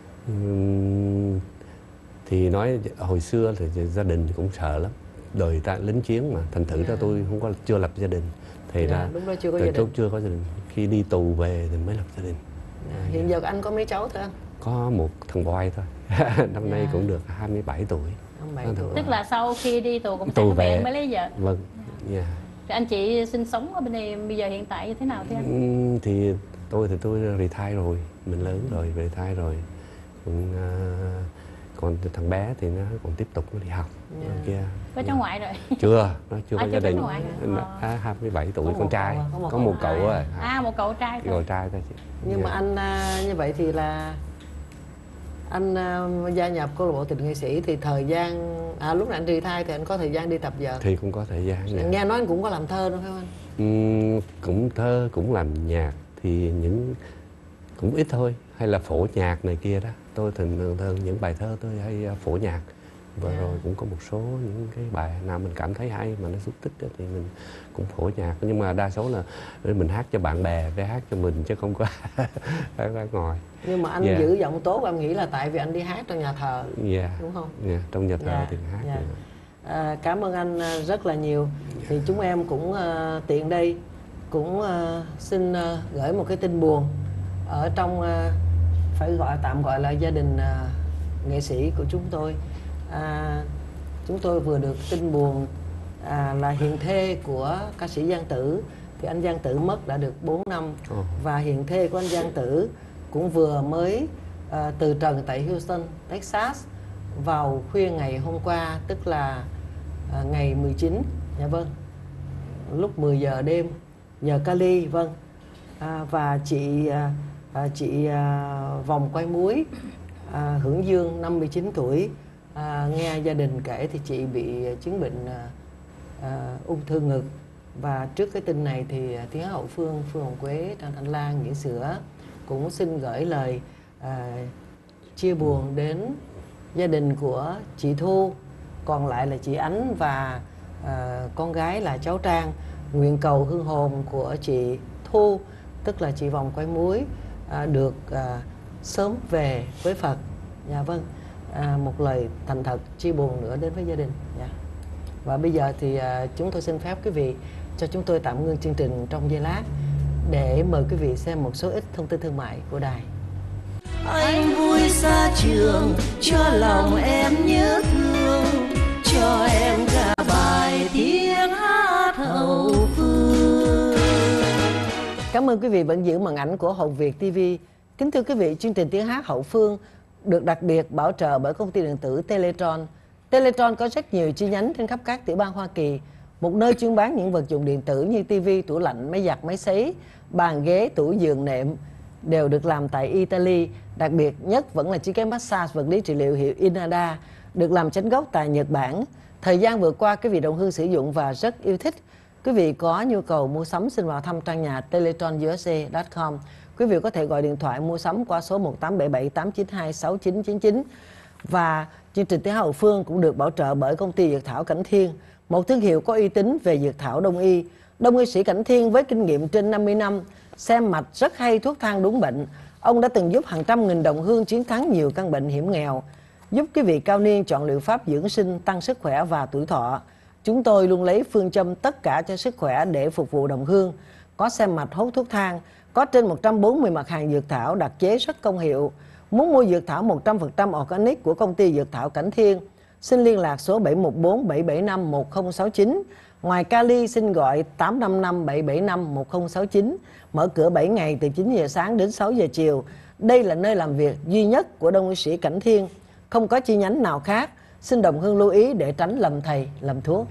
thì nói hồi xưa thì gia đình cũng sợ lắm. Đời ta lính chiến mà, thành thử ra tôi chưa lập gia đình. Thì ra lúc đó chưa có gia đình. Khi đi tù về thì mới lập gia đình. Hiện giờ anh có mấy cháu thưa anh? Có một thằng boy thôi. Năm nay cũng được 27 tuổi. 27 tuổi. Tức là sau khi đi tù cũng tù về mới lấy vợ. Vâng. Rồi anh chị sinh sống ở bên này bây giờ hiện tại như thế nào thế anh? Thì tôi retire rồi, mình lớn rồi, retire rồi. Còn thằng bé thì nó còn tiếp tục nó đi học. Kia. Có cháu ngoại rồi? Chưa, nó chưa có gia đình. 27 tuổi, con trai. Có một cậu rồi. Một cậu trai thôi. Cậu trai thôi chị. Nhưng mà anh như vậy thì là anh gia nhập câu lạc bộ tình nghệ sĩ thì thời gian lúc này anh retire thì anh có thời gian đi tập vở? Thì cũng có thời gian. Nghe nói anh cũng có làm thơ đâu phải không anh? Cũng thơ, cũng làm nhạc, thì cũng ít thôi, hay là phổ nhạc này kia đó. Tôi thường những bài thơ tôi hay phổ nhạc. Và rồi cũng có một số những cái bài nào mình cảm thấy hay mà nó xúc tích đó, thì mình cũng phổ nhạc. Nhưng mà đa số là mình hát cho bạn bè với hát cho mình, chứ không có hát ra ngoài. Nhưng mà anh giữ giọng tốt, em nghĩ là tại vì anh đi hát trong nhà thờ, đúng không? Trong nhà thờ thì hát. Cảm ơn anh rất là nhiều. Thì chúng em cũng tiện đây cũng xin gửi một cái tin buồn ở trong phải tạm gọi là gia đình nghệ sĩ của chúng tôi. Chúng tôi vừa được tin buồn là hiện thê của ca sĩ Giang Tử. Thì anh Giang Tử mất đã được 4 năm. Và hiện thê của anh Giang Tử cũng vừa mới từ trần tại Houston, Texas vào khuya ngày hôm qua, tức là ngày 19. Dạ vâng, lúc 10 giờ đêm giờ Cali. Vâng. Và chị Vòng Quay Muối Hưởng Dương 59 tuổi, nghe gia đình kể thì chị bị chứng bệnh ung thư ngực. Và trước cái tin này thì Tiếng Hát Hậu Phương, Phương Hồng Quế, Trang Thanh Lan, Nghĩa Sữa cũng xin gửi lời chia buồn đến gia đình của chị Thu, còn lại là chị Ánh và con gái là cháu Trang. Nguyện cầu hương hồn của chị Thu, tức là chị Vòng Quay Muối, được sớm về với Phật. Dạ vâng. Một lời thành thật chia buồn nữa đến với gia đình. Và bây giờ thì chúng tôi xin phép quý vị cho chúng tôi tạm ngưng chương trình trong giây lát để mời quý vị xem một số ít thông tin thương mại của đài. Anh vui xa trường cho lòng em nhớ thương, cho em cả bài tiếng hát hậu phương. Cảm ơn quý vị vẫn giữ màn ảnh của Hồng Việt TV. Kính thưa quý vị, chương trình Tiếng Hát Hậu Phương được đặc biệt bảo trợ bởi công ty điện tử Teletron. Teletron có rất nhiều chi nhánh trên khắp các tiểu bang Hoa Kỳ, một nơi chuyên bán những vật dụng điện tử như TV, tủ lạnh, máy giặt, máy sấy, bàn ghế, tủ giường, nệm đều được làm tại Italy. Đặc biệt nhất vẫn là chiếc ghế massage vật lý trị liệu hiệu Inada, được làm chính gốc tại Nhật Bản. Thời gian vừa qua quý vị đồng hương sử dụng và rất yêu thích. Quý vị có nhu cầu mua sắm xin vào thăm trang nhà teletronusa.com. Quý vị có thể gọi điện thoại mua sắm qua số 1877 892 6999. Và chương trình Tiếng Hát Hậu Phương cũng được bảo trợ bởi công ty dược thảo Cảnh Thiên, một thương hiệu có uy tín về dược thảo đông y. Đông y sĩ Cảnh Thiên với kinh nghiệm trên 50 năm, xem mạch rất hay, thuốc thang đúng bệnh. Ông đã từng giúp hàng trăm nghìn đồng hương chiến thắng nhiều căn bệnh hiểm nghèo. giúp quý vị cao niên chọn liệu pháp dưỡng sinh tăng sức khỏe và tuổi thọ. Chúng tôi luôn lấy phương châm tất cả cho sức khỏe để phục vụ đồng hương. Có xem mạch, hốt thuốc thang, có trên 140 mặt hàng dược thảo đặc chế rất công hiệu. Muốn mua dược thảo 100% organic của công ty dược thảo Cảnh Thiên, xin liên lạc số 714 775 1069. Ngoài Cali xin gọi 855 775 1069. Mở cửa 7 ngày từ 9 giờ sáng đến 6 giờ chiều. Đây là nơi làm việc duy nhất của Đông y sĩ Cảnh Thiên, không có chi nhánh nào khác. Xin đồng hương lưu ý để tránh lầm thầy, lầm thuốc.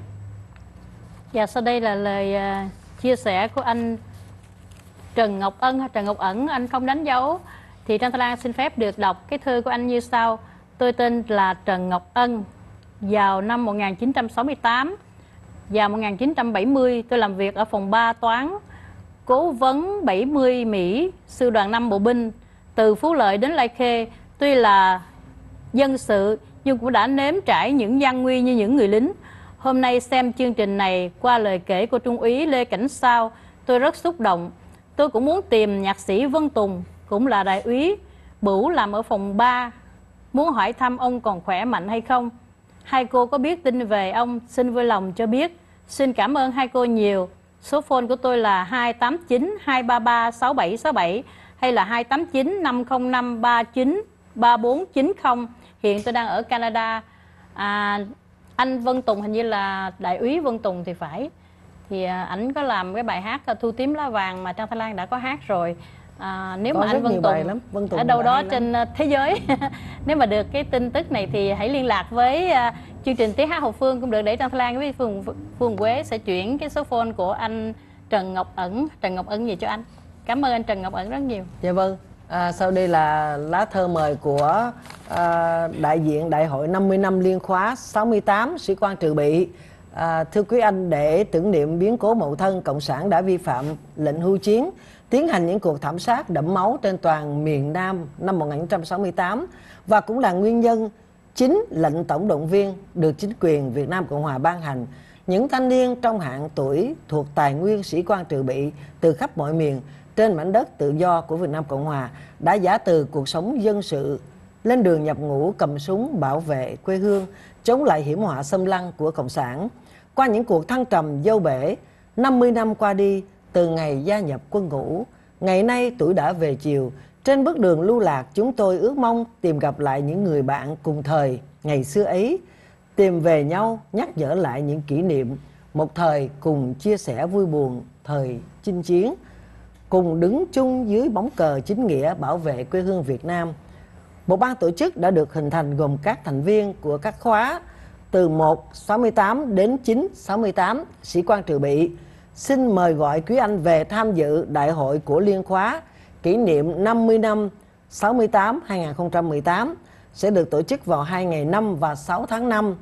Và sau đây là lời chia sẻ của anh Trần Ngọc Ân. Trần Ngọc Ẩn, anh không đánh dấu. Thì Trang Thanh Lan xin phép được đọc cái thư của anh như sau. Tôi tên là Trần Ngọc Ân. Vào năm 1968, vào 1970 tôi làm việc ở phòng 3 toán, cố vấn 70 Mỹ, sư đoàn 5 bộ binh, từ Phú Lợi đến Lai Khê. Tuy là dân sự nhưng cũng đã nếm trải những gian nguy như những người lính. Hôm nay xem chương trình này qua lời kể của Trung úy Lê Cảnh Sao, tôi rất xúc động. Tôi cũng muốn tìm nhạc sĩ Vân Tùng, cũng là đại úy, Bửu làm ở phòng 3. Muốn hỏi thăm ông còn khỏe mạnh hay không. Hai cô có biết tin về ông, xin vui lòng cho biết. Xin cảm ơn hai cô nhiều. Số phone của tôi là 289 233 6767 hay là 289 505 39 3490. Hiện tôi đang ở Canada. Anh Vân Tùng, hình như là đại úy Vân Tùng thì phải. Thì ảnh có làm cái bài hát Thu Tím Lá Vàng mà Trang Thanh Lan đã có hát rồi. Nếu có mà anh Vân Tùng ở đâu đó trên thế giới nếu mà được cái tin tức này thì hãy liên lạc với chương trình Tiếng Hát Hậu Phương cũng được, để Trang Thanh Lan với Phương Quế sẽ chuyển cái số phone của anh Trần Ngọc Ẩn về cho anh. Cảm ơn anh Trần Ngọc Ẩn rất nhiều. Dạ vâng. Sau đây là lá thơ mời của đại diện Đại hội 50 năm Liên khóa 68 sĩ quan Trừ Bị. Thưa quý anh, để tưởng niệm biến cố Mậu Thân, Cộng sản đã vi phạm lệnh hưu chiến, tiến hành những cuộc thảm sát đẫm máu trên toàn miền Nam năm 1968 và cũng là nguyên nhân chính lệnh tổng động viên được chính quyền Việt Nam Cộng Hòa ban hành. Những thanh niên trong hạng tuổi thuộc tài nguyên sĩ quan Trừ Bị từ khắp mọi miền trên mảnh đất tự do của Việt Nam Cộng Hòa đã giã từ cuộc sống dân sự, lên đường nhập ngũ cầm súng bảo vệ quê hương, chống lại hiểm họa xâm lăng của Cộng sản. Qua những cuộc thăng trầm dâu bể, 50 năm qua đi từ ngày gia nhập quân ngũ, ngày nay tuổi đã về chiều. Trên bước đường lưu lạc, chúng tôi ước mong tìm gặp lại những người bạn cùng thời ngày xưa ấy, tìm về nhau, nhắc nhở lại những kỷ niệm, một thời cùng chia sẻ vui buồn thời chinh chiến, cùng đứng chung dưới bóng cờ chính nghĩa bảo vệ quê hương Việt Nam. Một ban tổ chức đã được hình thành gồm các thành viên của các khóa từ 168 đến 968 sĩ quan Trừ Bị. Xin mời gọi quý anh về tham dự đại hội của Liên khóa kỷ niệm 50 năm 68-2018 sẽ được tổ chức vào 2 ngày 5 và 6 tháng 5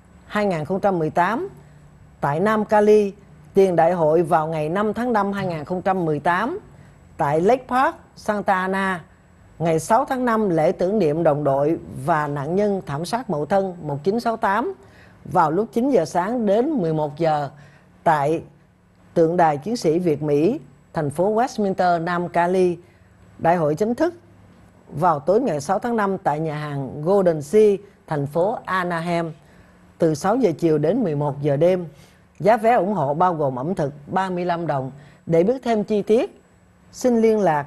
2018 tại Nam Cali. Tiền đại hội vào ngày 5 tháng 5 2018 tại Lake Park, Santa Ana. Ngày 6 tháng 5 lễ tưởng niệm đồng đội và nạn nhân thảm sát Mậu Thân 1968 vào lúc 9 giờ sáng đến 11 giờ tại tượng đài chiến sĩ Việt Mỹ, thành phố Westminster, Nam Cali. Đại hội chính thức vào tối ngày 6 tháng 5 tại nhà hàng Golden Sea, thành phố Anaheim, từ 6 giờ chiều đến 11 giờ đêm. Giá vé ủng hộ bao gồm ẩm thực 35 đồng. Để biết thêm chi tiết, xin liên lạc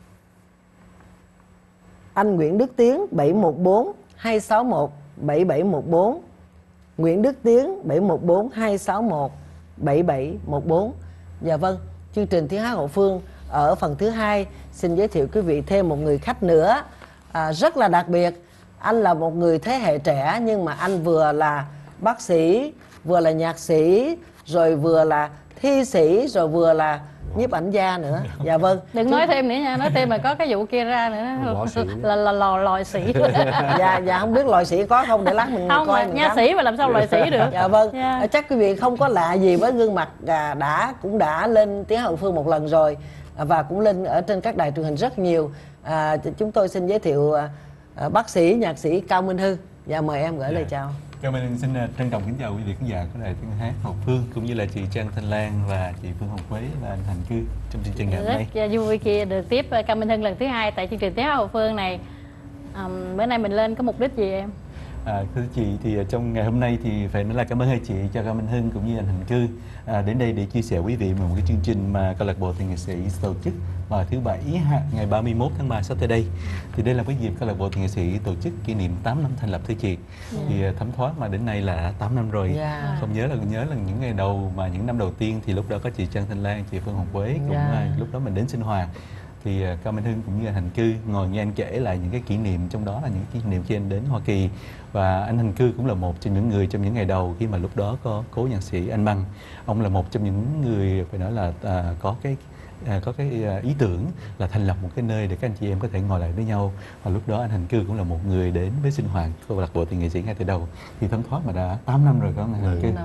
anh Nguyễn Đức Tiến 714 261 7714. Nguyễn Đức Tiến 714 261 7714. Dạ vâng, chương trình Tiếng Hát Hậu Phương ở phần thứ 2 xin giới thiệu quý vị thêm một người khách nữa rất là đặc biệt. Anh là một người thế hệ trẻ nhưng mà anh vừa là bác sĩ, vừa là nhạc sĩ, rồi vừa là thi sĩ, rồi vừa là nhiếp ảnh gia nữa. Dạ vâng. Đừng nói thêm nữa nha, nói thêm mà có cái vụ kia ra nữa là lòi sĩ. Dạ không biết lòi sĩ có không để lát mình không, coi. Không, nha sĩ mà làm sao lòi sĩ được. Dạ vâng. Chắc quý vị không có lạ gì với gương mặt cũng đã lên Tiếng Hậu Phương một lần rồi và cũng lên ở trên các đài truyền hình rất nhiều. Chúng tôi xin giới thiệu bác sĩ, nhạc sĩ Cao Minh Hư. Dạ mời em gửi lời chào. Cao Minh xin trân trọng kính chào quý vị khán giả của đài Tiếng Hát Hậu Phương, cũng như là chị Trang Thanh Lan và chị Phương Hồng Quế và anh Thành Cư trong chương trình ngày hôm nay. Rất vui khi được tiếp Cao Minh Hưng lần thứ 2 tại chương trình Tiếng Hát Hậu Phương này. Bữa nay mình lên có mục đích gì em? Thưa chị, thì trong ngày hôm nay thì phải nói là cảm ơn hai chị, cho Cao Minh Hưng cũng như anh Hành Cư đến đây để chia sẻ quý vị về một cái chương trình mà câu lạc bộ Tiền Nghệ Sĩ tổ chức vào thứ Bảy ngày 31 tháng 3 sắp tới đây. Thì đây là cái dịp câu lạc bộ Tiền Nghệ Sĩ tổ chức kỷ niệm 8 năm thành lập thưa chị. Thì thấm thoát mà đến nay là 8 năm rồi. Không nhớ là những ngày đầu mà những năm đầu tiên thì lúc đó có chị Trang Thanh Lan, chị Phương Hồng Quế cũng lúc đó mình đến sinh hoạt. Thì Cao Minh Hưng cũng như anh Hành Cư ngồi nghe anh kể lại những cái kỷ niệm, trong đó là những kỷ niệm khi anh đến Hoa Kỳ. Và anh Hành Cư cũng là một trong những người trong những ngày đầu khi mà lúc đó có cố nhạc sĩ Anh Bằng. Ông là một trong những người phải nói là có cái ý tưởng là thành lập một cái nơi để các anh chị em có thể ngồi lại với nhau. Và lúc đó anh Hành Cư cũng là một người đến với sinh hoạt câu lạc bộ Tiền Nghệ Sĩ ngay từ đầu. Thì thấm thoát mà đã 8 năm rồi có anh Hành Cư.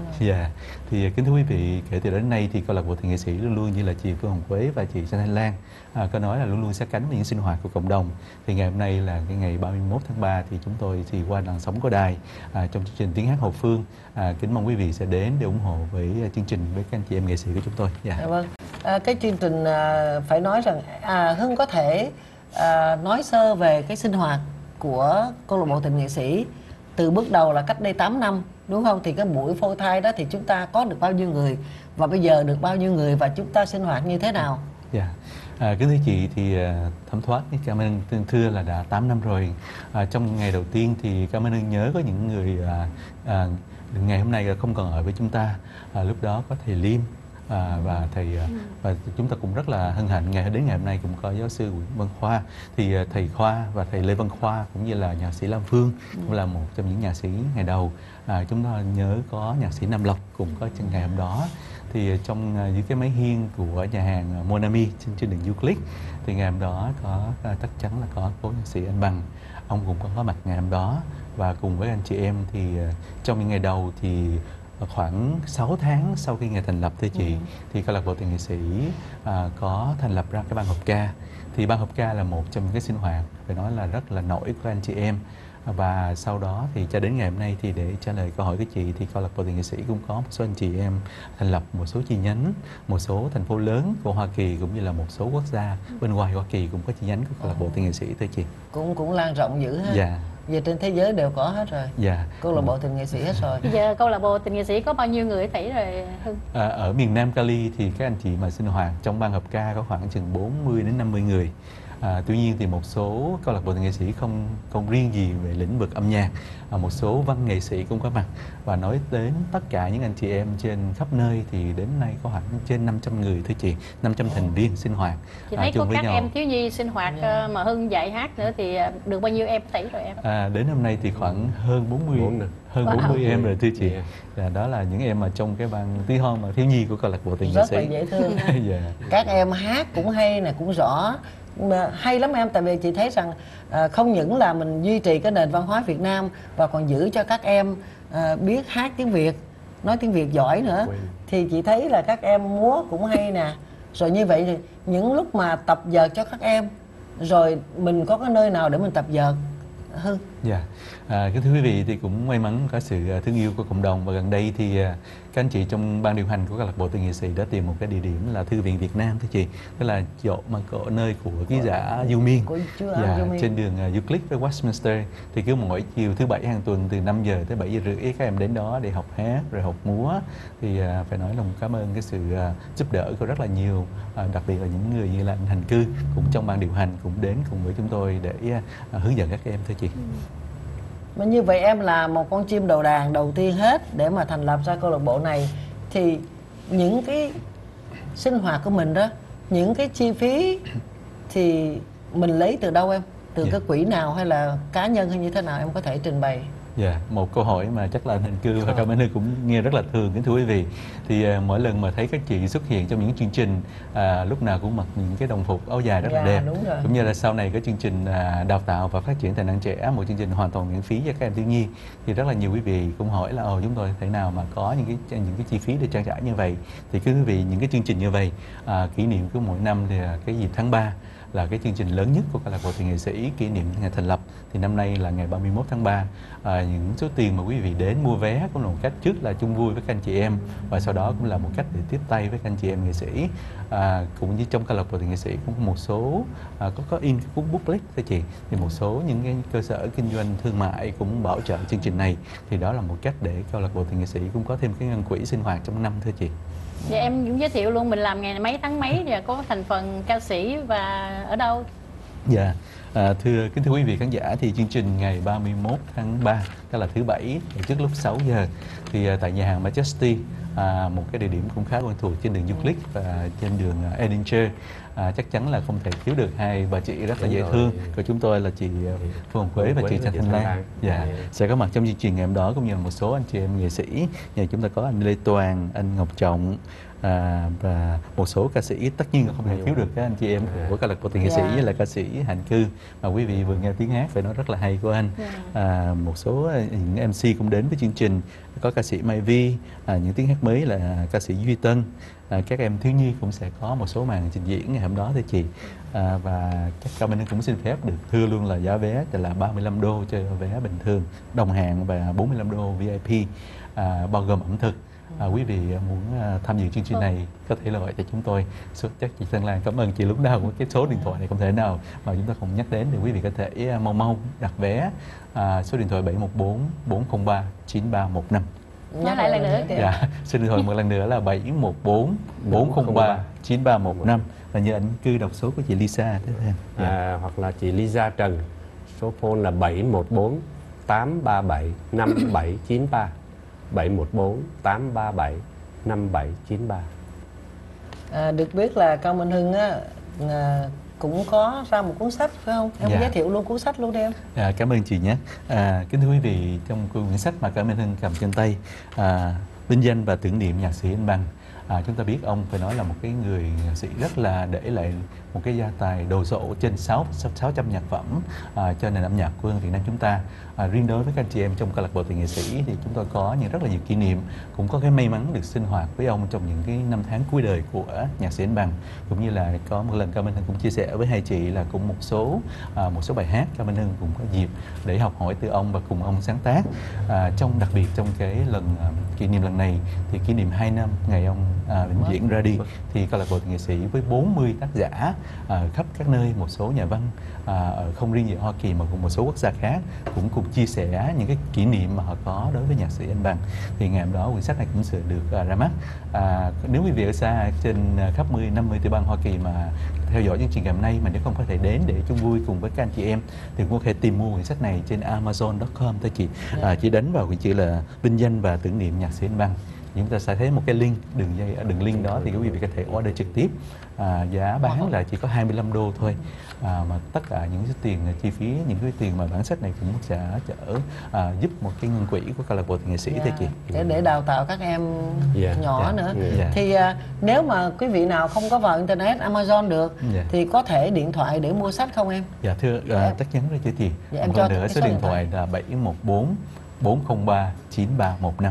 Thì kính thưa quý vị, kể từ đến nay thì câu lạc bộ Tiền Nghệ Sĩ luôn luôn như là chị Phương Hồng Quế và chị Trang Thanh Lan có nói là luôn luôn sát cánh với những sinh hoạt của cộng đồng. Thì ngày hôm nay là cái ngày 31 tháng 3 thì chúng tôi thì qua làn sóng của đài trong chương trình Tiếng Hát Hậu Phương, kính mong quý vị sẽ đến để ủng hộ với chương trình với các anh chị em nghệ sĩ của chúng tôi. Vâng. Cái chương trình phải nói rằng Hưng có thể nói sơ về cái sinh hoạt của câu lạc bộ Tiền Nghệ Sĩ từ bước đầu là cách đây 8 năm đúng không? Thì cái buổi phôi thai đó thì chúng ta có được bao nhiêu người và bây giờ được bao nhiêu người và chúng ta sinh hoạt như thế nào? Kính thưa chị, thì thấm thoát cảm ơn thưa là đã 8 năm rồi. Trong ngày đầu tiên thì cảm ơn Hưng nhớ có những người ngày hôm nay không còn ở với chúng ta. Lúc đó có thầy Liêm và thầy và chúng ta cũng rất là hân hạnh đến ngày hôm nay cũng có giáo sư Nguyễn Văn Khoa, thì thầy Khoa và thầy Lê Văn Khoa cũng như là nhạc sĩ Lam Phương cũng là một trong những nhạc sĩ ngày đầu. Chúng ta nhớ có nhạc sĩ Nam Lộc cũng có trong ngày hôm đó. Thì trong những cái máy hiên của nhà hàng Monami trên đường Euclid thì ngày hôm đó có chắc chắn là có cố nhạc sĩ Anh Bằng, ông cũng có mặt ngày hôm đó. Và cùng với anh chị em thì trong những ngày đầu thì khoảng 6 tháng sau khi ngày thành lập thưa chị, thì câu lạc bộ Tiền Nghệ Sĩ có thành lập ra cái ban hợp ca. Thì ban hợp ca là một trong những cái sinh hoạt phải nói là rất là nổi của anh chị em. Và sau đó thì cho đến ngày hôm nay thì để trả lời câu hỏi của chị thì câu lạc bộ Tiền Nghệ Sĩ cũng có một số anh chị em thành lập một số chi nhánh, một số thành phố lớn của Hoa Kỳ cũng như là một số quốc gia bên ngoài Hoa Kỳ cũng có chi nhánh của câu lạc bộ Tiền Nghệ Sĩ thưa chị. Cũng lan rộng dữ ha. Giờ trên thế giới đều có hết rồi. Câu lạc bộ Tiền Nghệ Sĩ hết rồi. Bây giờ câu lạc bộ Tiền Nghệ Sĩ có bao nhiêu người thảy rồi Hưng? Ở miền Nam Cali thì các anh chị mà sinh hoạt trong ban hợp ca có khoảng chừng 40 đến 50 người. Tuy nhiên thì một số câu lạc bộ Tiền Nghệ Sĩ không riêng gì về lĩnh vực âm nhạc, một số văn nghệ sĩ cũng có mặt. Và nói đến tất cả những anh chị em trên khắp nơi thì đến nay có khoảng trên 500 người thưa chị, 500 thành viên sinh hoạt. Chị thấy có các em thiếu nhi sinh hoạt mà Hưng dạy hát nữa thì được bao nhiêu em thảy rồi em? Đến hôm nay thì khoảng hơn 40 em rồi thưa chị. Đó là những em mà trong cái ban tí hon mà thiếu nhi của câu lạc bộ Tiền Nghệ Sĩ. Rất là dễ thương. Các em hát cũng hay nè, cũng rõ. Hay lắm em, tại vì chị thấy rằng không những là mình duy trì cái nền văn hóa Việt Nam và còn giữ cho các em biết hát tiếng Việt, nói tiếng Việt giỏi nữa. Thì chị thấy là các em múa cũng hay nè. Rồi như vậy thì những lúc mà tập vợt cho các em, rồi mình có cái nơi nào để mình tập vợt Hưng? Kính thưa quý vị, thì cũng may mắn có sự thương yêu của cộng đồng. Và gần đây thì các anh chị trong ban điều hành của câu lạc bộ Tiền Nghệ Sĩ đã tìm một cái địa điểm là Thư viện Việt Nam thưa chị, tức là chỗ mà nơi của ký giả Du Miên trên đường Euclid với Westminster. Thì cứ mỗi chiều thứ Bảy hàng tuần từ 5 giờ tới 7 giờ rưỡi các em đến đó để học hát rồi học múa. Thì phải nói lòng cảm ơn cái sự giúp đỡ của rất là nhiều, đặc biệt là những người như là anh Hành Cư cũng trong ban điều hành cũng đến cùng với chúng tôi để hướng dẫn các em thưa chị. Mà như vậy em là một con chim đầu đàn đầu tiên hết để mà thành lập ra câu lạc bộ này, thì những cái sinh hoạt của mình đó, những cái chi phí thì mình lấy từ đâu em? Từ cái quỹ nào hay là cá nhân hay như thế nào em có thể trình bày? Một câu hỏi mà chắc là anh Hành Cư và Cao Minh Hưng cũng nghe rất là thường kính thưa quý vị. Thì mỗi lần mà thấy các chị xuất hiện trong những chương trình lúc nào cũng mặc những cái đồng phục áo dài rất là đẹp, cũng như là sau này có chương trình đào tạo và phát triển tài năng trẻ, một chương trình hoàn toàn miễn phí cho các em thiếu nhi, thì rất là nhiều quý vị cũng hỏi là chúng tôi thể nào mà có những cái chi phí để trang trải như vậy. Thì quý vị, những cái chương trình như vậy kỷ niệm cứ mỗi năm thì cái dịp tháng 3 là cái chương trình lớn nhất của câu lạc bộ tiền nghệ sĩ kỷ niệm ngày thành lập. Thì năm nay là ngày 31 tháng 3. Những số tiền mà quý vị đến mua vé cũng là một cách trước là chung vui với các anh chị em, và sau đó cũng là một cách để tiếp tay với các anh chị em nghệ sĩ. Cũng như trong câu lạc bộ tiền nghệ sĩ cũng có một số có in cuốn booklet thưa chị, thì một số những cái cơ sở kinh doanh thương mại cũng bảo trợ chương trình này, thì đó là một cách để câu lạc bộ tiền nghệ sĩ cũng có thêm cái ngân quỹ sinh hoạt trong năm thưa chị. Dạ em cũng giới thiệu luôn mình làm ngày mấy tháng mấy và có thành phần ca sĩ và ở đâu? Dạ, kính thưa quý vị khán giả, thì chương trình ngày 31 tháng 3, đó là thứ Bảy, trước lúc 6 giờ, thì tại nhà hàng Majesty, một cái địa điểm cũng khá quen thuộc trên đường Euclid và trên đường Edinger. Chắc chắn là không thể thiếu được hai bà chị rất là dễ thương của chúng tôi là chị Phương Hồng Quế và chị Trần Thanh Lan. Dạ, sẽ có mặt trong chương trình ngày hôm đó, cũng như là một số anh chị em nghệ sĩ. Nhà chúng ta có anh Lê Toàn, anh Ngọc Trọng, và một số ca sĩ, tất nhiên là không thể thiếu được các anh chị em của câu lạc bộ tiền nghệ sĩ, như là ca sĩ Hạnh Cư mà quý vị vừa nghe tiếng hát phải nói rất là hay của anh. Một số những MC cũng đến với chương trình, có ca sĩ Mai Vi, những tiếng hát mới là ca sĩ Duy Tân, các em thiếu nhi cũng sẽ có một số màn trình diễn ngày hôm đó thưa chị. Và các ca bên cũng xin phép được thưa luôn là giá vé là 35 đô cho vé bình thường đồng hạng và 45 đô VIP, bao gồm ẩm thực. Quý vị muốn tham dự chương trình này có thể là gọi cho chúng tôi. Chắc chị Thanh Lan cảm ơn chị, lúc nào cũng cái số điện thoại này không thể nào mà chúng ta không nhắc đến, thì quý vị có thể mau đặt vé. Số điện thoại 714 403 9315. Nói lại lần nữa. Dạ, số điện thoại một lần nữa là 714 403 9315. Và nhờ anh Cư đọc số của chị Lisa thế thôi. Hoặc là chị Lisa Trần, số phone là 714 837 5793. 714 837 5793. Được biết là Cao Minh Hưng cũng có ra một cuốn sách phải không? Em giới thiệu luôn cuốn sách luôn đi em. Cảm ơn chị nhé. Kính thưa quý vị, trong cuốn sách mà Cao Minh Hưng cầm trên tay, vinh danh và tưởng niệm nhạc sĩ Anh Bằng, chúng ta biết ông phải nói là một cái người nhạc sĩ rất là để lại một cái gia tài đồ sộ trên 600 nhạc phẩm cho nền âm nhạc của Việt Nam chúng ta. Riêng đối với các anh chị em trong câu lạc bộ tiền nghệ sĩ thì chúng tôi có rất là nhiều kỷ niệm, cũng có cái may mắn được sinh hoạt với ông trong những cái năm tháng cuối đời của nhạc sĩ Anh Bằng, cũng như là có một lần Cao Minh Hưng cũng chia sẻ với hai chị là cũng một số bài hát Cao Minh Hưng cũng có dịp để học hỏi từ ông và cùng ông sáng tác. Đặc biệt trong cái lần kỷ niệm lần này thì kỷ niệm 2 năm ngày ông vĩnh viễn ra đi, thì câu lạc bộ tiền nghệ sĩ với 40 tác giả khắp các nơi, một số nhà văn không riêng gì Hoa Kỳ mà cũng một số quốc gia khác cũng cùng chia sẻ những cái kỷ niệm mà họ có đối với nhạc sĩ Anh Bằng. Thì ngày hôm đó quyển sách này cũng sẽ được ra mắt. Nếu quý vị ở xa trên khắp 50 tiểu bang Hoa Kỳ mà theo dõi chương trình ngày hôm nay mà nếu không có thể đến để chung vui cùng với các anh chị em thì cũng có thể tìm mua quyển sách này trên Amazon.com thôi chị. Chỉ đánh vào cái chữ là vinh danh và tưởng niệm nhạc sĩ Anh Bằng, chúng ta sẽ thấy một cái link, đường link đó thì quý vị có thể order trực tiếp. Giá bán là chỉ có 25 đô thôi, mà tất cả những cái tiền chi phí, những cái tiền mà bản sách này cũng sẽ giúp một cái ngân quỹ của câu lạc bộ tiền nghệ sĩ thôi chị. Để đào tạo các em nhỏ nữa. Thì nếu mà quý vị nào không có vào internet Amazon được thì có thể điện thoại để mua sách không em? Dạ thưa, chắc chắn rồi chị. Em cho nữa số điện thoại là 714 403 9315.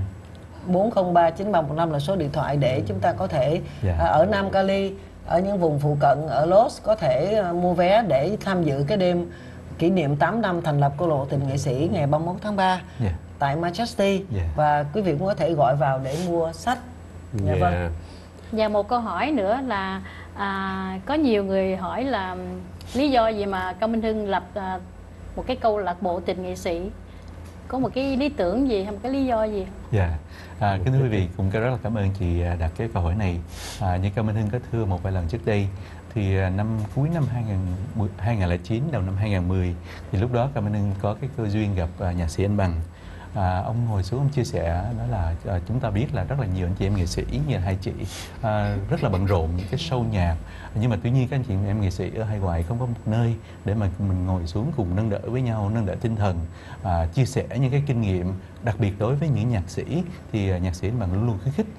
403 9315 là số điện thoại để chúng ta có thể ở Nam Cali, ở những vùng phụ cận, ở Los có thể mua vé để tham dự cái đêm kỷ niệm 8 năm thành lập câu lạc bộ tình nghệ sĩ ngày 31 tháng 3 tại Majesty. Và quý vị cũng có thể gọi vào để mua sách. Vâng. Và một câu hỏi nữa là có nhiều người hỏi là lý do gì mà Cao Minh Hưng lập một cái câu lạc bộ tình nghệ sĩ, có một cái lý tưởng gì hay một cái lý do gì? Kính thưa quý vị, cũng rất là cảm ơn chị đặt cái câu hỏi này. Như Cao Minh Hưng có thưa một vài lần trước đây thì cuối năm 2009, đầu năm 2010 thì lúc đó Cao Minh Hưng có cái cơ duyên gặp nhạc sĩ Anh Bằng. Ông ngồi xuống ông chia sẻ đó là chúng ta biết là rất là nhiều anh chị em nghệ sĩ như hai chị rất là bận rộn những cái show nhạc, nhưng mà tuy nhiên các anh chị em nghệ sĩ ở hải ngoại không có một nơi để mà mình ngồi xuống cùng nâng đỡ với nhau, nâng đỡ tinh thần, chia sẻ những cái kinh nghiệm. Đặc biệt đối với những nhạc sĩ thì nhạc sĩ Anh Bằng luôn luôn khuyến khích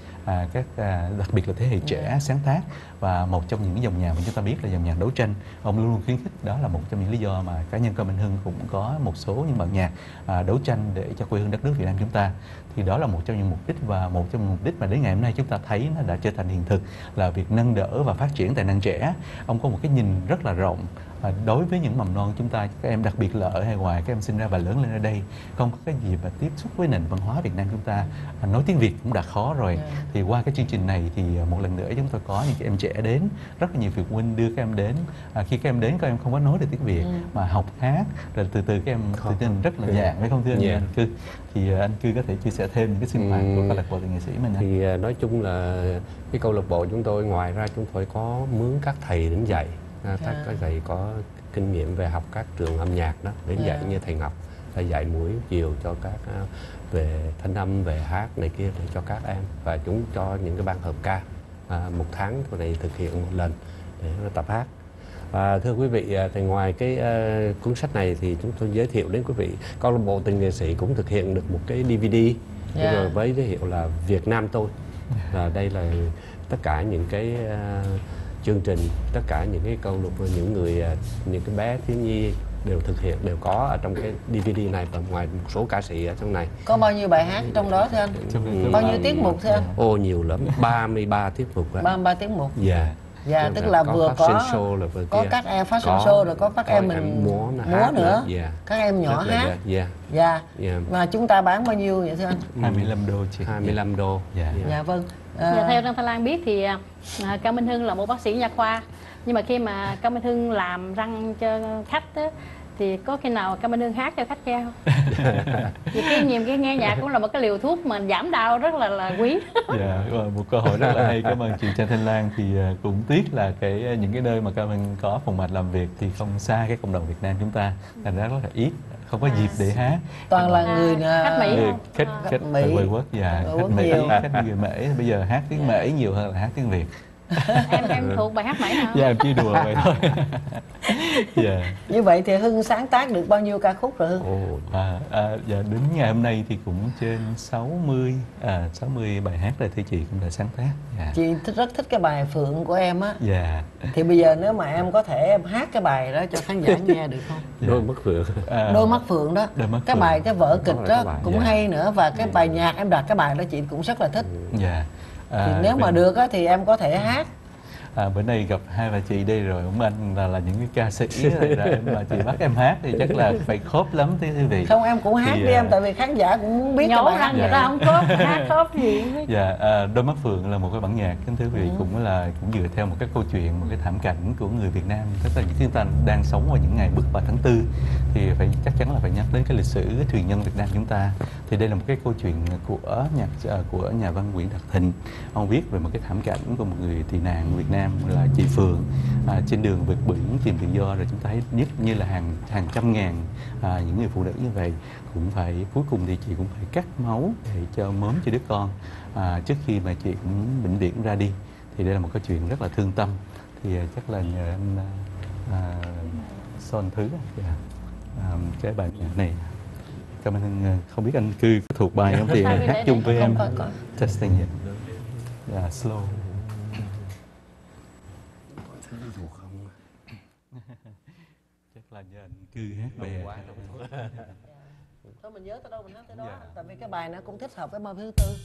đặc biệt là thế hệ trẻ sáng tác, và một trong những dòng nhạc mà chúng ta biết là dòng nhạc đấu tranh, ông luôn luôn khuyến khích. Đó là một trong những lý do mà cá nhân Cao Minh Hưng cũng có một số những bản nhạc đấu tranh để cho quê hương đất nước Việt Nam chúng ta. thì đó là một trong những mục đích, và một trong những mục đích mà đến ngày hôm nay chúng ta thấy nó đã trở thành hiện thực, là việc nâng đỡ và phát triển tài năng trẻ. Ông có một cái nhìn rất là rộng. Đối với những mầm non chúng ta, các em đặc biệt là ở hải ngoại, các em sinh ra và lớn lên ở đây, không có cái gì mà tiếp xúc với nền văn hóa Việt Nam chúng ta, nói tiếng Việt cũng đã khó rồi. Thì qua cái chương trình này thì một lần nữa chúng tôi có những em trẻ đến, rất là nhiều phụ huynh đưa các em đến. Khi các em đến, các em không có nói được tiếng Việt mà học hát, rồi từ từ các em tự tin rất là dạng, phải không thưa anh Cư? Thì anh Cư có thể chia sẻ thêm những cái sinh hoạt của câu lạc bộ Tình Nghệ Sĩ mình. Thì nói chung là cái câu lạc bộ chúng tôi, ngoài ra chúng tôi có mướn các thầy đến dạy. Các thầy có kinh nghiệm về học các trường âm nhạc đó đến dạy, như thầy Ngọc, thầy dạy buổi chiều cho các về thanh âm, về hát này kia để cho các em, và chúng cho những cái ban hợp ca một tháng tụi này thực hiện một lần để tập hát. Và thưa quý vị, thì ngoài cái cuốn sách này thì chúng tôi giới thiệu đến quý vị, câu lạc bộ Tình Nghệ Sĩ cũng thực hiện được một cái DVD rồi với cái hiệu là Việt Nam Tôi. Đây là tất cả những cái chương trình, tất cả những cái câu lạc, những cái bé thiếu nhi đều thực hiện, đều có ở trong cái DVD này, và ngoài một số ca sĩ ở trong này. Có bao nhiêu bài hát trong đó thưa anh? Bao nhiêu tiết mục thưa anh? Ô, nhiều lắm, 33 tiết mục. 33 tiết mục. Dạ, tức là vừa có show là có các em phát show, rồi có các em mình múa nữa. Các em nhỏ hát. Và chúng ta bán bao nhiêu vậy thưa anh? 25 đô chị. 25 đô. Dạ vâng. Theo Đăng Thanh Lan biết thì Cao Minh Hưng là một bác sĩ nha khoa, nhưng mà khi mà Cao Minh Hưng làm răng cho khách á, thì có khi nào Cao Minh Hưng hát cho khách nghe không? Vì cái nghe nhạc cũng là một cái liều thuốc mà giảm đau rất là quý. Một câu hỏi rất là hay. Cảm ơn chị Trang Thanh Lan. Thì cũng tiếc là những cái nơi mà Cao Minh Hưng có phòng mạch làm việc thì không xa cái cộng đồng Việt Nam chúng ta, thành ra rất là ít, không có dịp để hát. Toàn là người khách Mỹ, khách người quốc, khách Mỹ, khách người Mễ. Bây giờ hát tiếng Mễ nhiều hơn là hát tiếng Việt. Em thuộc bài hát Mễ nào? Em chỉ đùa vậy thôi. Như vậy thì Hưng sáng tác được bao nhiêu ca khúc rồi Hưng? Đến ngày hôm nay thì cũng trên 60 bài hát rồi thưa chị, cũng đã sáng tác. Chị rất thích cái bài Phượng của em á. Thì bây giờ nếu mà em có thể em hát cái bài đó cho khán giả nghe được không? Đôi mắt Phượng. Đôi mắt Phượng đó. Cái bài, cái vở kịch đó cũng hay nữa, và cái bài nhạc em đặt cái bài đó chị cũng rất là thích. Thì nếu mà được á, thì em có thể hát. Bữa nay gặp hai bà chị đây rồi, ông anh là những cái ca sĩ rồi, mà chị bắt em hát thì chắc là phải khớp lắm thưa quý vị. Không, em cũng hát đi em, tại vì khán giả cũng muốn biết. Nhổ răng người ta không khớp, hát khớp gì. Đôi mắt Phượng là một cái bản nhạc, kính thưa quý vị, cũng dựa theo một cái câu chuyện, một cái thảm cảnh của người Việt Nam, tức là chúng ta đang sống vào những ngày bước vào tháng 4 thì chắc chắn là phải nhắc đến cái lịch sử cái thuyền nhân Việt Nam chúng ta. Thì đây là một cái câu chuyện của nhà văn Nguyễn Đạt Thịnh. Ông viết về một cái thảm cảnh của một người tị nạn Việt Nam là chị Phượng, trên đường vượt biển tìm tự do. Rồi chúng ta thấy nhất như là hàng trăm ngàn những người phụ nữ như vậy, cũng phải cuối cùng thì chị cũng phải cắt máu để cho mớm cho đứa con trước khi mà chị cũng bệnh viện ra đi. Thì đây là một câu chuyện rất là thương tâm. Thì chắc là nhờ anh Son Thứ cái bài nhạc này. Cảm ơn. Không biết anh Cư có thuộc bài không thì hát chung với em. Testing it. Slow. Chắc là nhờ anh Cư hát bè. Thôi mình nhớ tới đâu mình hát tới đó. Tại vì cái bài nó cũng thích hợp với mâm thứ tư.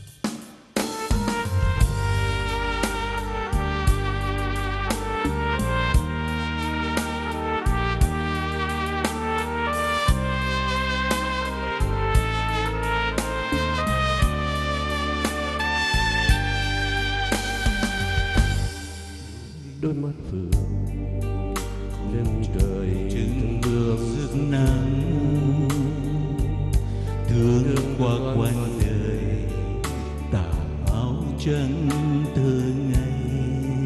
Đôi mắt Phượng lên trời trưng hương rực nắng, thương qua quanh đời tà áo trắng thơ ngây.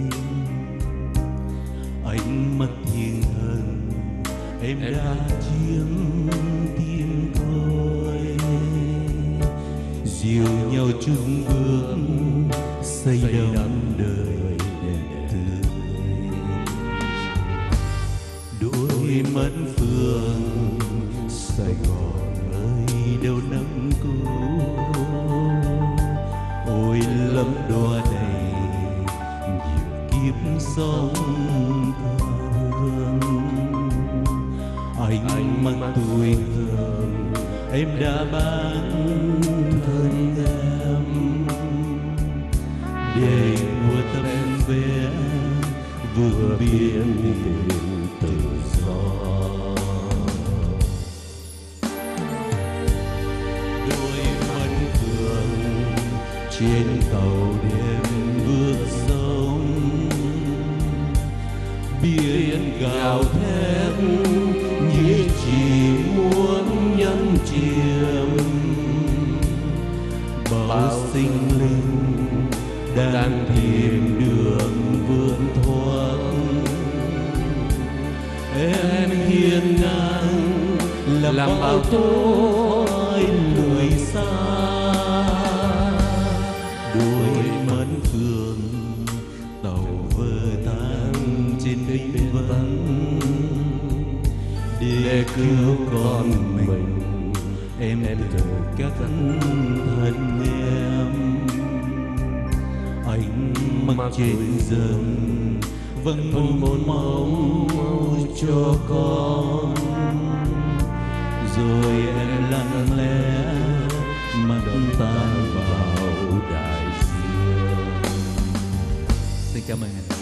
Ánh mắt thiên thần em đã chiếm tim tôi, dìu nhau chung bước xây đắm đời. Đôi mắt Phượng Sài Gòn ơi đâu nắng cũ, ôi lắm đóa đầy nhiều kiếp sống thương. Ánh mắt tuổi thơ em đã bán thân vượt biên tìm tự do. Đôi mân phương trên tàu đêm bước sông, biển gào thét như chỉ muốn nhấn chìm bao sinh linh đang tìm đường vươn thoát. Em hiên ngang làm bao tôi lùi xa, đuôi mẫn phương tàu vơ tan trên vĩnh vắng để cứu con mình. Em từ các thân em ánh mắt trên rừng vẫn một mong cho con, rồi em lặng lẽ mắt tan vào đại dương. Xin cảm ơn anh.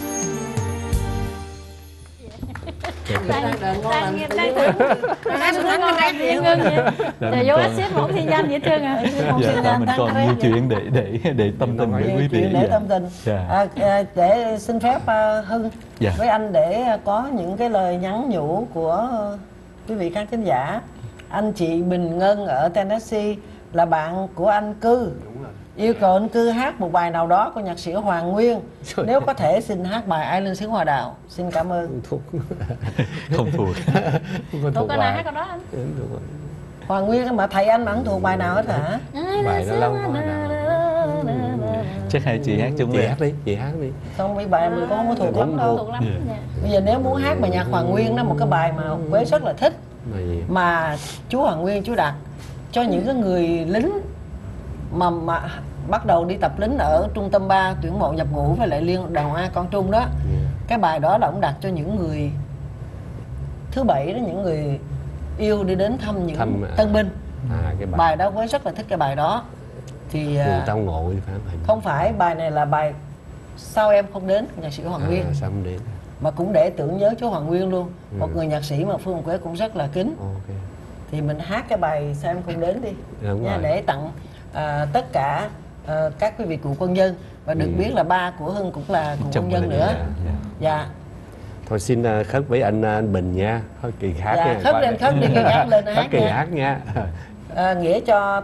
Trời vô axit mà không thiên danh vậy trơn à. Dạ, mình còn nhiều chuyện để tâm tình với quý vị. Để tâm tình. Để xin phép Hưng với anh để có những cái lời nhắn nhủ của quý vị khán thính giả. Anh chị Bình Ngân ở Tennessee là bạn của anh Cư, yêu cầu anh Cư hát một bài nào đó của nhạc sĩ Hoàng Nguyên. Nếu có thể xin hát bài Ai Lên Xứ Hoa Đào. Xin cảm ơn. Không thuộc. Thuộc cái nào hát cái đó anh? Hoàng Nguyên mà thầy anh ẩn thuộc bài nào hết hả? Bài nó lâu quá nào. Chắc hai chị hát chung chị hát đi, chị hát đi. Không, mấy bài mình cũng không có thuộc lắm đâu. Bây giờ nếu muốn hát bài nhạc Hoàng Nguyên đó, một cái bài mà Quế rất là thích mà chú Hoàng Nguyên chú đặt cho những cái người lính mà bắt đầu đi tập lính ở trung tâm 3 tuyển mộ nhập ngũ với lại liên đoàn A Con Trung đó. Cái bài đó là ông đặt cho những người thứ bảy đó, những người yêu đi đến thăm những tân binh. Cái bài đó Quế rất là thích cái bài đó. Thì tao ngộ phải không phải, bài này là bài Sao Em Không Đến, nhạc sĩ Hoàng Nguyên. Sao em đến? Mà cũng để tưởng nhớ chú Hoàng Nguyên luôn. Một người nhạc sĩ mà Phương Quế cũng rất là kính. Thì mình hát cái bài Sao Em Không Đến đi nha, để tặng tất cả các quý vị cựu quân nhân. Và được biết là ba của Hưng cũng là cựu quân nhân nữa. Dạ. Thôi xin khất với anh Bình nha. Thôi Kỳ hát nha. Khất lên Kỳ hát lên hát Kỳ hát nha. Nghĩa cho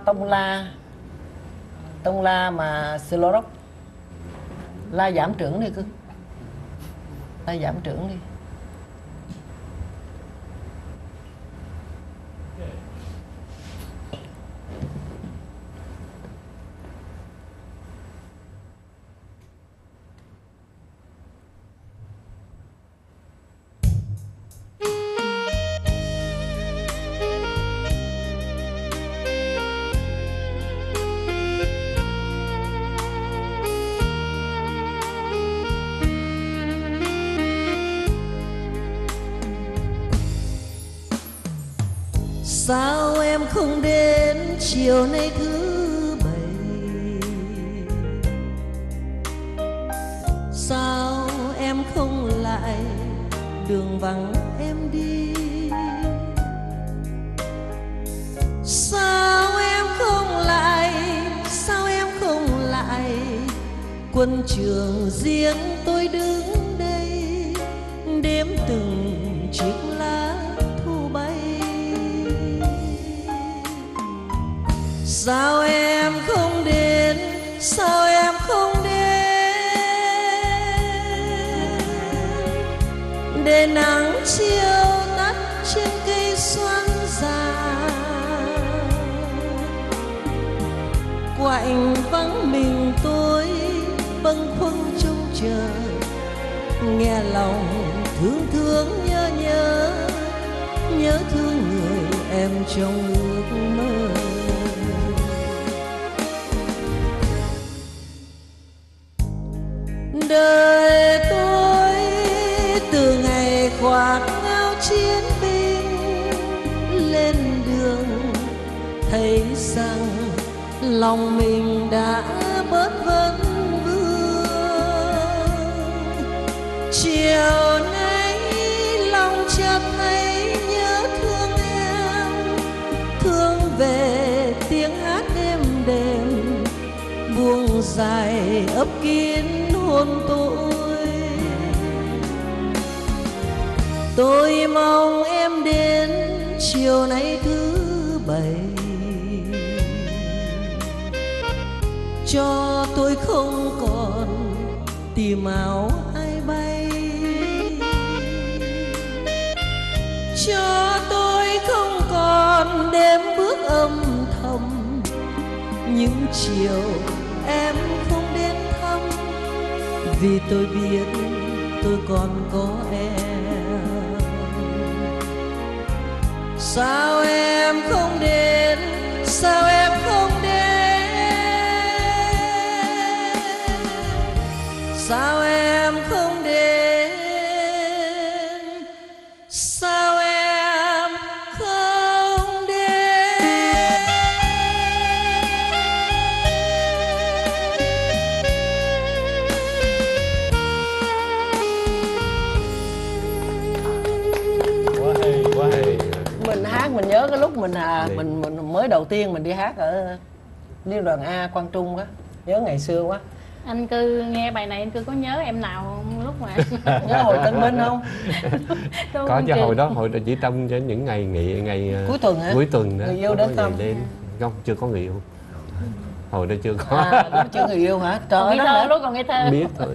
Tông La mà Silorok. La giảm trưởng đi cưng. La giảm trưởng đi. Sao em không đến chiều nay thứ bảy? Sao em không lại đường vắng em đi? Sao em không lại? Sao em không lại? Quân trường riêng tôi đứng đây đếm từng chiếc lá thu bay. Sao em không đến? Sao em không đến? Để nắng chiều tắt trên cây xoan già, quạnh vắng mình tôi bâng khuâng trông chờ, nghe lòng thương thương nhớ nhớ, nhớ thương người em trong ước mơ. Đời tôi từ ngày khoác áo chiến binh lên đường, thấy rằng lòng mình đã bớt vấn vương. Chiều dài ấp kín hôn tôi mong em đến chiều nay thứ bảy, cho tôi không còn tìm áo ai bay, cho tôi không còn đêm bước âm thầm những chiều em không đến thăm, vì tôi biết tôi còn có em. Sao em không đến, sao em không đến, sao em không đến, sao em không đến. Quá hay. Mình hát mình nhớ cái lúc mình mới đầu tiên mình đi hát ở Liên đoàn A Quang Trung á, nhớ ngày xưa quá. Anh Cư nghe bài này anh Cư có nhớ em nào không lúc mà Nhớ hồi Tân Binh không? Có chứ, hồi đó chỉ trong những ngày nghỉ, ngày cuối tuần hả? Cuối tuần đó. Người yêu đến thăm. Không, chưa có người yêu. Hồi đó chưa có. À, chưa người yêu hả? Trời ngây thơ, lúc còn ngây thơ. Biết thôi.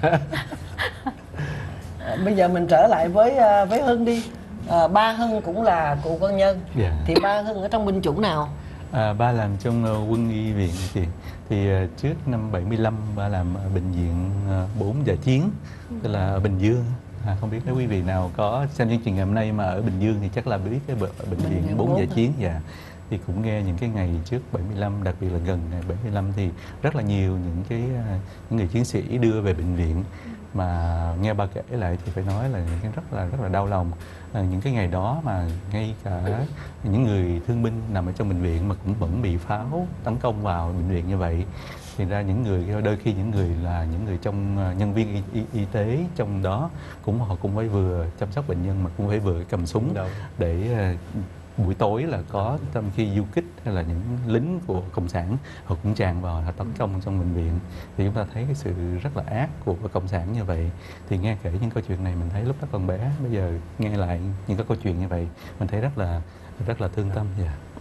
Bây giờ mình trở lại với Hưng đi. Ba Hưng cũng là cựu quân nhân. Dạ. Thì ba Hưng ở trong binh chủng nào? Ba làm trong quân y viện thì trước năm 75 ba làm ở bệnh viện 4 Dạ Chiến, tức là ở Bình Dương. Không biết nếu quý vị nào có xem chương trình ngày hôm nay mà ở Bình Dương thì chắc là biết cái bệnh viện 4 Dạ Chiến. Dạ. Thì cũng nghe những cái ngày trước 75, đặc biệt là gần ngày 75 thì rất là nhiều những người chiến sĩ đưa về bệnh viện, mà nghe ba kể lại thì phải nói là những cái rất là đau lòng. Những cái ngày đó mà ngay cả những người thương binh nằm ở trong bệnh viện mà cũng vẫn bị pháo tấn công vào bệnh viện như vậy. Thì ra đôi khi những người trong nhân viên y tế trong đó họ cũng phải vừa chăm sóc bệnh nhân mà cũng phải vừa cầm súng để buổi tối là có trong khi du kích hay là những lính của cộng sản họ cũng tràn vào, họ tấn công trong bệnh viện. Thì chúng ta thấy cái sự rất là ác của cộng sản như vậy. Thì nghe kể những câu chuyện này mình thấy lúc đó còn bé, bây giờ nghe lại những cái câu chuyện như vậy mình thấy rất là thương tâm.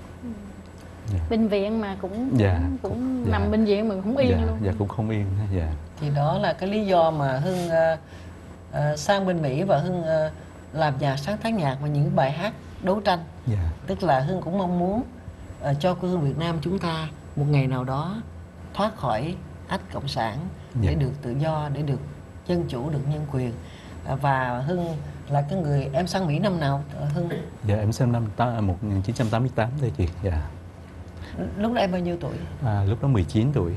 Bệnh viện mà cũng cũng nằm bệnh viện mà không yên luôn. Cũng không yên. Thì đó là cái lý do mà Hưng sang bên Mỹ và Hưng làm nhạc, sáng tác nhạc và những bài hát đấu tranh. Tức là Hưng cũng mong muốn cho quê hương Việt Nam chúng ta một ngày nào đó thoát khỏi ách cộng sản, để được tự do, để được dân chủ, được nhân quyền. Và Hưng là cái người, em sang Mỹ năm nào Hưng? Dạ em sang năm 1988 đây chị. Lúc đó em bao nhiêu tuổi? Lúc đó 19 tuổi.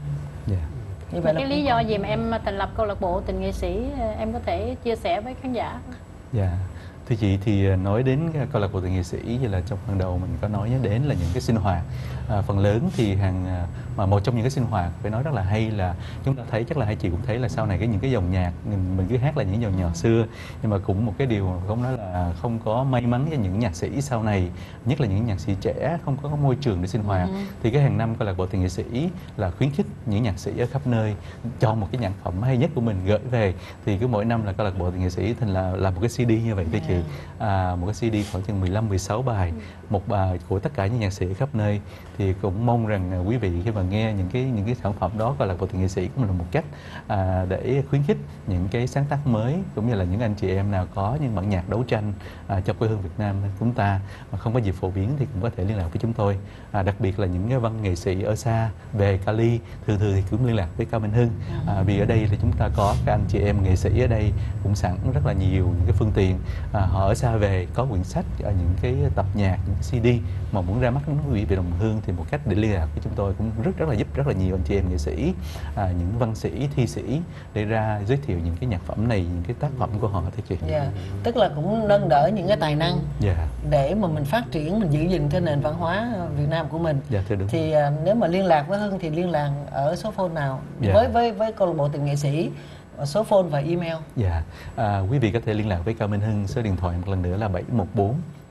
Như vậy là cái lý do gì mà em thành lập câu lạc bộ Tình Nghệ Sĩ, em có thể chia sẻ với khán giả? Thưa chị, thì nói đến câu lạc bộ Tình Nghệ Sĩ như là trong phần đầu mình có nói đến là những cái sinh hoạt. Phần lớn thì mà một trong những cái sinh hoạt phải nói rất là hay là chúng ta thấy, chắc là hai chị cũng thấy là sau này những cái dòng nhạc mình cứ hát là những dòng nhạc xưa, nhưng mà cũng một cái điều mà không nói là không có may mắn cho những nhạc sĩ sau này, nhất là những nhạc sĩ trẻ không có môi trường để sinh hoạt. Thì cái hàng năm câu lạc bộ Tình Nghệ Sĩ là khuyến khích những nhạc sĩ ở khắp nơi chọn một cái nhạc phẩm hay nhất của mình gửi về. Thì cứ mỗi năm là câu lạc bộ Tình Nghệ Sĩ thành là làm một cái CD như vậy thưa chị. Một cái CD khoảng chừng 15-16 bài, một bài của tất cả những nhạc sĩ ở khắp nơi. Thì cũng mong rằng quý vị khi mà nghe những cái sản phẩm đó, câu lạc bộ Tình Nghệ Sĩ cũng là một cách để khuyến khích những cái sáng tác mới, cũng như là những anh chị em nào có những bản nhạc đấu tranh cho quê hương Việt Nam chúng ta mà không có dịp phổ biến thì cũng có thể liên lạc với chúng tôi. Đặc biệt là những cái văn nghệ sĩ ở xa về Cali thường thì cũng liên lạc với Cao Minh Hưng, vì ở đây thì chúng ta có các anh chị em nghệ sĩ ở đây cũng sẵn rất là nhiều những cái phương tiện. Họ ở xa về có quyển sách, những cái tập nhạc, những cái CD mà muốn ra mắt đến quý vị về đồng hương thì một cách để liên lạc với chúng tôi cũng rất là giúp rất là nhiều anh chị em nghệ sĩ, những văn sĩ, thi sĩ để ra giới thiệu những cái nhạc phẩm này, những cái tác phẩm của họ thưa chị. Tức là cũng nâng đỡ những cái tài năng để mà mình phát triển, mình giữ gìn cái nền văn hóa Việt Nam của mình. Thì nếu mà liên lạc với Hưng thì liên lạc ở số phone nào với câu lạc bộ Tình Nghệ Sĩ, số phone và email? Quý vị có thể liên lạc với Cao Minh Hưng, số điện thoại một lần nữa là 714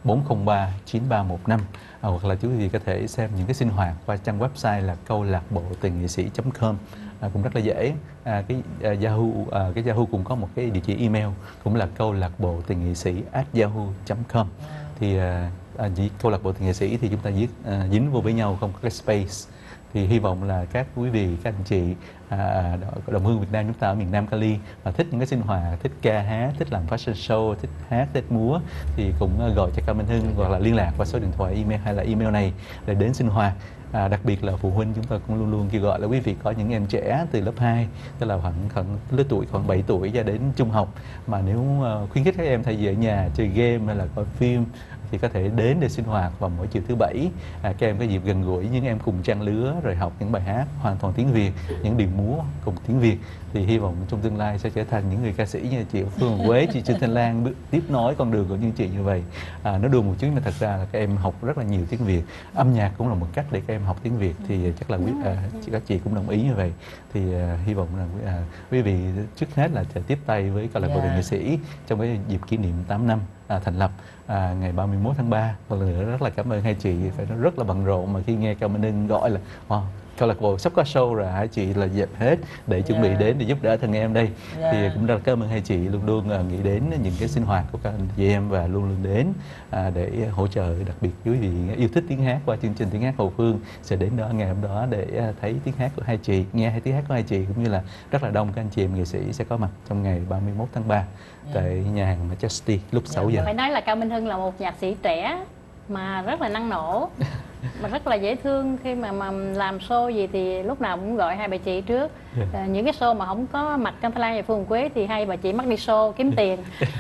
403 9315. Hoặc là quý vị có thể xem những cái sinh hoạt qua trang website là câu lạc bộ tình nghệ sĩ.com. Cũng rất là dễ. Cái Yahoo cũng có một cái địa chỉ email cũng là câu lạc bộ tình nghệ sĩ @yahoo.com. Thì câu lạc bộ tình nghệ sĩ thì chúng ta dính vô với nhau, không có cái space. Thì hy vọng là các quý vị, các anh chị đồng hương Việt Nam chúng ta ở miền Nam Cali mà thích những cái sinh hoạt, thích ca hát, thích làm fashion show, thích hát, thích múa thì cũng gọi cho Cao Minh Hưng hoặc là liên lạc qua số điện thoại email hay là email này để đến sinh hoạt. Đặc biệt là phụ huynh chúng tôi cũng luôn luôn kêu gọi là quý vị có những em trẻ từ lớp 2, tức là khoảng lứa tuổi khoảng 7 tuổi cho đến trung học, mà nếu khuyến khích các em thay vì ở nhà chơi game hay là coi phim thì có thể đến để sinh hoạt vào mỗi chiều thứ Bảy. Các em có dịp gần gũi những em cùng trang lứa rồi học những bài hát hoàn toàn tiếng Việt, những điệu múa cùng tiếng Việt. Thì hy vọng trong tương lai sẽ trở thành những người ca sĩ như chị Phương Quế, chị Trương Thanh Lan tiếp nối con đường của những chị như vậy. Nói đùa một chút nhưng mà thật ra là các em học rất là nhiều tiếng Việt. Âm nhạc cũng là một cách để các em học tiếng Việt, thì chắc là các chị cũng đồng ý như vậy. Thì hy vọng là quý vị trước hết là sẽ tiếp tay với câu lạc bộ tình nghệ sĩ trong cái dịp kỷ niệm 8 năm thành lập ngày 31 tháng 3. Một lần nữa rất là cảm ơn hai chị, phải nói rất là bận rộn mà khi nghe Cao Minh Hưng gọi là câu lạc bộ sắp có show rồi, hai chị là dẹp hết để chuẩn bị đến để giúp đỡ thằng em đây. Thì cũng rất là cảm ơn hai chị luôn luôn nghĩ đến những cái sinh hoạt của các anh chị em và luôn luôn đến để hỗ trợ. Đặc biệt quý vị yêu thích tiếng hát qua chương trình Tiếng Hát Hậu Phương sẽ đến đó ngày hôm đó để thấy tiếng hát của hai chị, nghe tiếng hát của hai chị, cũng như là rất là đông các anh chị em nghệ sĩ sẽ có mặt trong ngày 31 tháng 3 tại nhà hàng Majesty lúc 6 giờ. Phải nói là Cao Minh Hưng là một nhạc sĩ trẻ mà rất là năng nổ, mà rất là dễ thương. Khi mà làm show gì thì lúc nào cũng gọi hai bà chị trước. Những cái show mà không có mặt Trương Thanh Lan và Phương Quế thì hai bà chị mắc đi show kiếm tiền.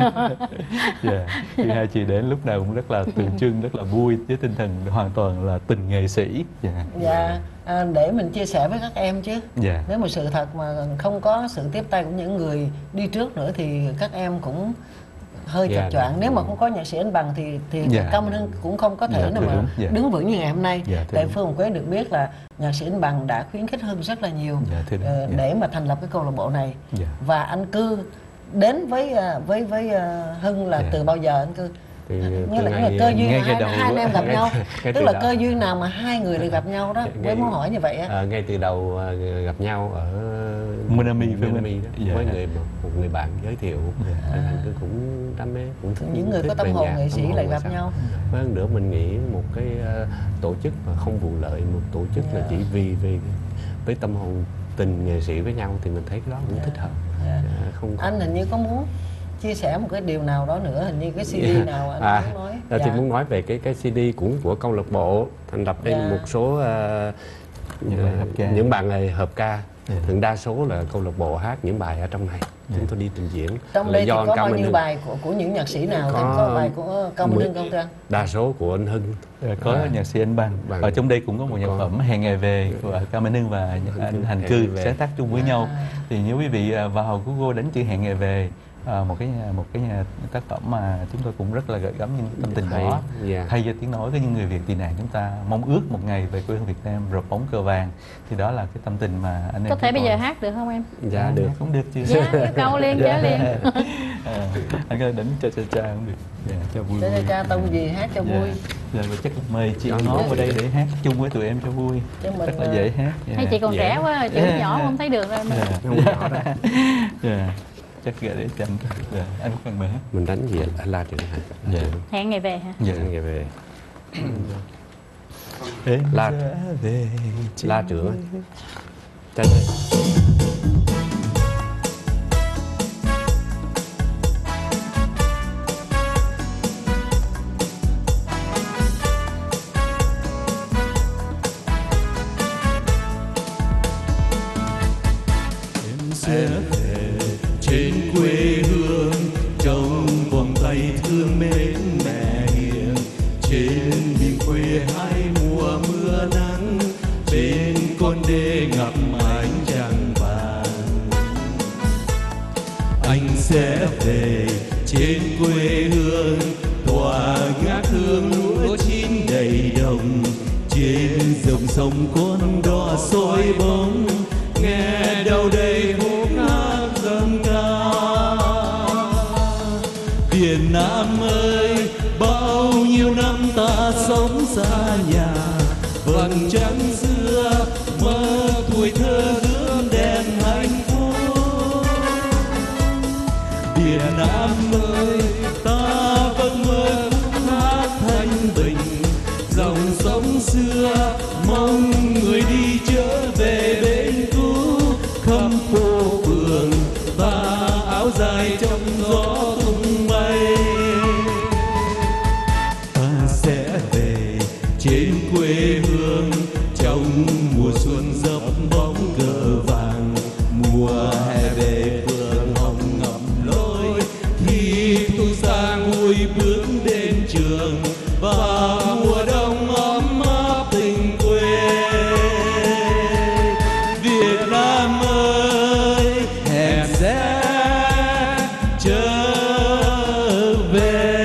Thì hai chị đến lúc nào cũng rất là tượng trưng, rất là vui với tinh thần hoàn toàn là tình nghệ sĩ. Để mình chia sẻ với các em chứ. Nếu mà sự thật mà không có sự tiếp tay của những người đi trước nữa thì các em cũng hơi chật choạng. Nếu mà không có nhạc sĩ Anh Bằng thì Cao Minh Hưng cũng không có thể nào mà đứng vững như ngày hôm nay. Tại Phương Quế được biết là nhạc sĩ Anh Bằng đã khuyến khích Hưng rất là nhiều để mà thành lập cái câu lạc bộ này. Và anh Cư đến với Hưng là từ bao giờ anh Cư? Nghĩa là cơ duyên hai anh em gặp nhau, tức là cơ duyên nào mà hai người lại gặp nhau đó, với muốn hỏi như vậy á. Ngay từ đầu gặp nhau ở Miami với một người bạn giới thiệu, anh cứ cũng đam mê, cũng thích những người có tâm hồn nghệ sĩ lại gặp nhau. Với hơn nữa mình nghĩ một cái tổ chức mà không vụ lợi, một tổ chức là chỉ vì với tâm hồn tình nghệ sĩ với nhau thì mình thấy cái đó cũng thích hợp. Anh hình như có muốn chia sẻ một cái điều nào đó nữa, hình như cái CD nào anh muốn nói. Thì muốn nói về cái CD của câu lạc bộ thành lập trên một số những bạn hợp ca. Thường đa số là câu lạc bộ hát những bài ở trong này, chúng tôi đi trình diễn. Trong đây thì có bao nhiêu bài của những nhạc sĩ nào? Có bài của Cao Minh Hưng không Trang? Đa số của anh Hưng. Có nhạc sĩ Anh Bằng. Ở trong đây cũng có một nhạc phẩm Hẹn Ngày Về của Cao Minh Hưng và anh Hành Cư sáng tác chung với nhau. Thì nếu quý vị vào Google đánh chữ Hẹn Ngày Về, một cái tác phẩm mà chúng tôi cũng rất là gợi gắm những tâm tình đó, thay cho tiếng nói với những người Việt tị nạn chúng ta mong ước một ngày về quê hương Việt Nam rợp bóng cờ vàng. Thì đó là cái tâm tình mà anh em có thể bây giờ hát được không em? Dạ được, cũng được chứ. Câu liền chứ liền. Anh có đánh cho cha cũng được. Cho vui. Cha tông gì hát cho vui. Rồi chắc mời chị nó vào đây để hát chung với tụi em cho vui. Rất là dễ hát. Hay chị còn trẻ quá, chị nhỏ không thấy được rồi. Không nhỏ đó. Chắc gửi để cho anh có cần bài hát. Mình đánh gì anh La Trưởng hả? Hẹn Ngày Về hả? Hẹn Ngày Về. La Trưởng. Chân ơi. Em sẽ trên quê hương trong vòng tay thương mến mẹ hiền, trên miền quê hai mùa mưa nắng, bên con đê ngập ánh trăng vàng. Anh sẽ về trên quê hương tỏa ngát hương lúa chín đầy đồng, trên dòng sông con đò soi bóng, nghe đâu đây khúc hát dân ca. Việt Nam ơi, bao nhiêu xa nhà, vầng trăng xưa mơ tuổi thơ rước đèn hạnh phúc. Việt Nam ơi, ta vẫn mơ hát thanh bình, dòng sông xưa mong người đi trở về bên cũ. Khắp phố phường ta áo dài trong gió tung bay, ta sẽ về trên quê hương trong mùa xuân dập bóng cờ vàng. Mùa hè về phường hồng ngậm lối, thì tôi sang vui bước đến trường. Và mùa đông ấm áp tình quê. Việt Nam ơi, hẹn sẽ trở về.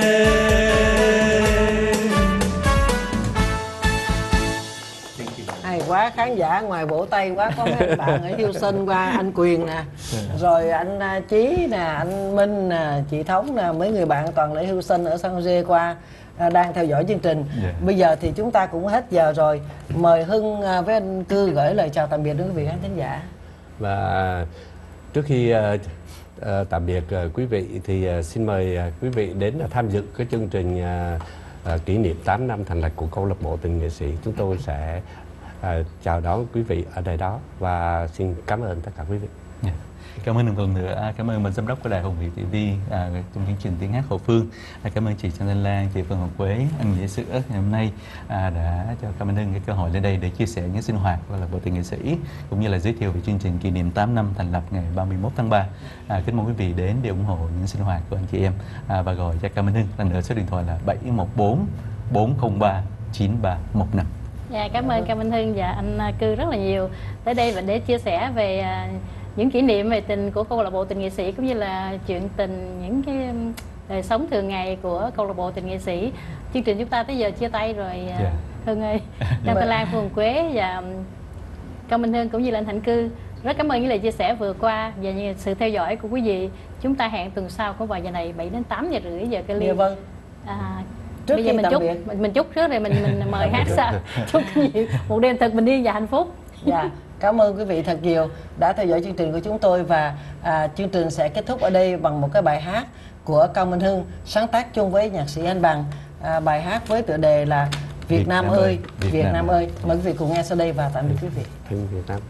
Hay quá, khán giả ngoài vỗ tay quá, có mấy anh bạn ở Houston qua, anh Quyền nè, rồi anh Chí nè, anh Minh nè, chị Thống nè, mấy người bạn toàn ở Houston ở San Jose qua đang theo dõi chương trình. Bây giờ thì chúng ta cũng hết giờ rồi, mời Hưng với anh Cư gửi lời chào tạm biệt đến quý vị khán thính giả. Và trước khi tạm biệt quý vị thì xin mời quý vị đến tham dự cái chương trình kỷ niệm 8 năm thành lập của câu lạc bộ tình nghệ sĩ. Chúng tôi sẽ chào đón quý vị ở đây đó và xin cảm ơn tất cả quý vị. Cảm ơn một lần nữa, cảm ơn ban giám đốc của Đài Hồng Việt TV trong chương trình Tiếng Hát Hậu Phương. Cảm ơn chị Trần Thanh Lan, chị Phương Hồng Quế, anh Nghĩa Sữa ngày hôm nay đã cho Cam Minh Hưng cái cơ hội lên đây để chia sẻ những sinh hoạt của câu lạc bộ tình nghệ sĩ cũng như là giới thiệu về chương trình kỷ niệm 8 năm thành lập ngày 31 tháng 3. Kính mong quý vị đến để ủng hộ những sinh hoạt của anh chị em và gọi cho Cam Minh Hưng. Lần nữa số điện thoại là 714 403 9315. Dạ, cảm ơn Cam Minh Hưng và anh Cư rất là nhiều tới đây và để chia sẻ về những kỷ niệm về tình của câu lạc bộ tình nghệ sĩ cũng như là chuyện tình, những cái đời sống thường ngày của câu lạc bộ tình nghệ sĩ. Chương trình chúng ta tới giờ chia tay rồi. Hưng ơi, Trần Thanh Lan, Phương Quế và Cam Minh Hưng cũng như là anh Thạnh Cư rất cảm ơn những lời chia sẻ vừa qua và những sự theo dõi của quý vị. Chúng ta hẹn tuần sau cũng vào giờ này 7 đến 8 giờ rưỡi giờ Cali. Dạ vâng. Trước bây giờ mình chúc trước rồi mình mời hát sau. Chúc một đêm thật bình yên và hạnh phúc. Dạ, cảm ơn quý vị thật nhiều đã theo dõi chương trình của chúng tôi và chương trình sẽ kết thúc ở đây bằng một cái bài hát của Cao Minh Hưng sáng tác chung với nhạc sĩ Anh Bằng. Bài hát với tựa đề là Việt Nam ơi, Việt Nam ơi. Mời quý vị cùng nghe sau đây và tạm biệt quý vị. Việt Nam.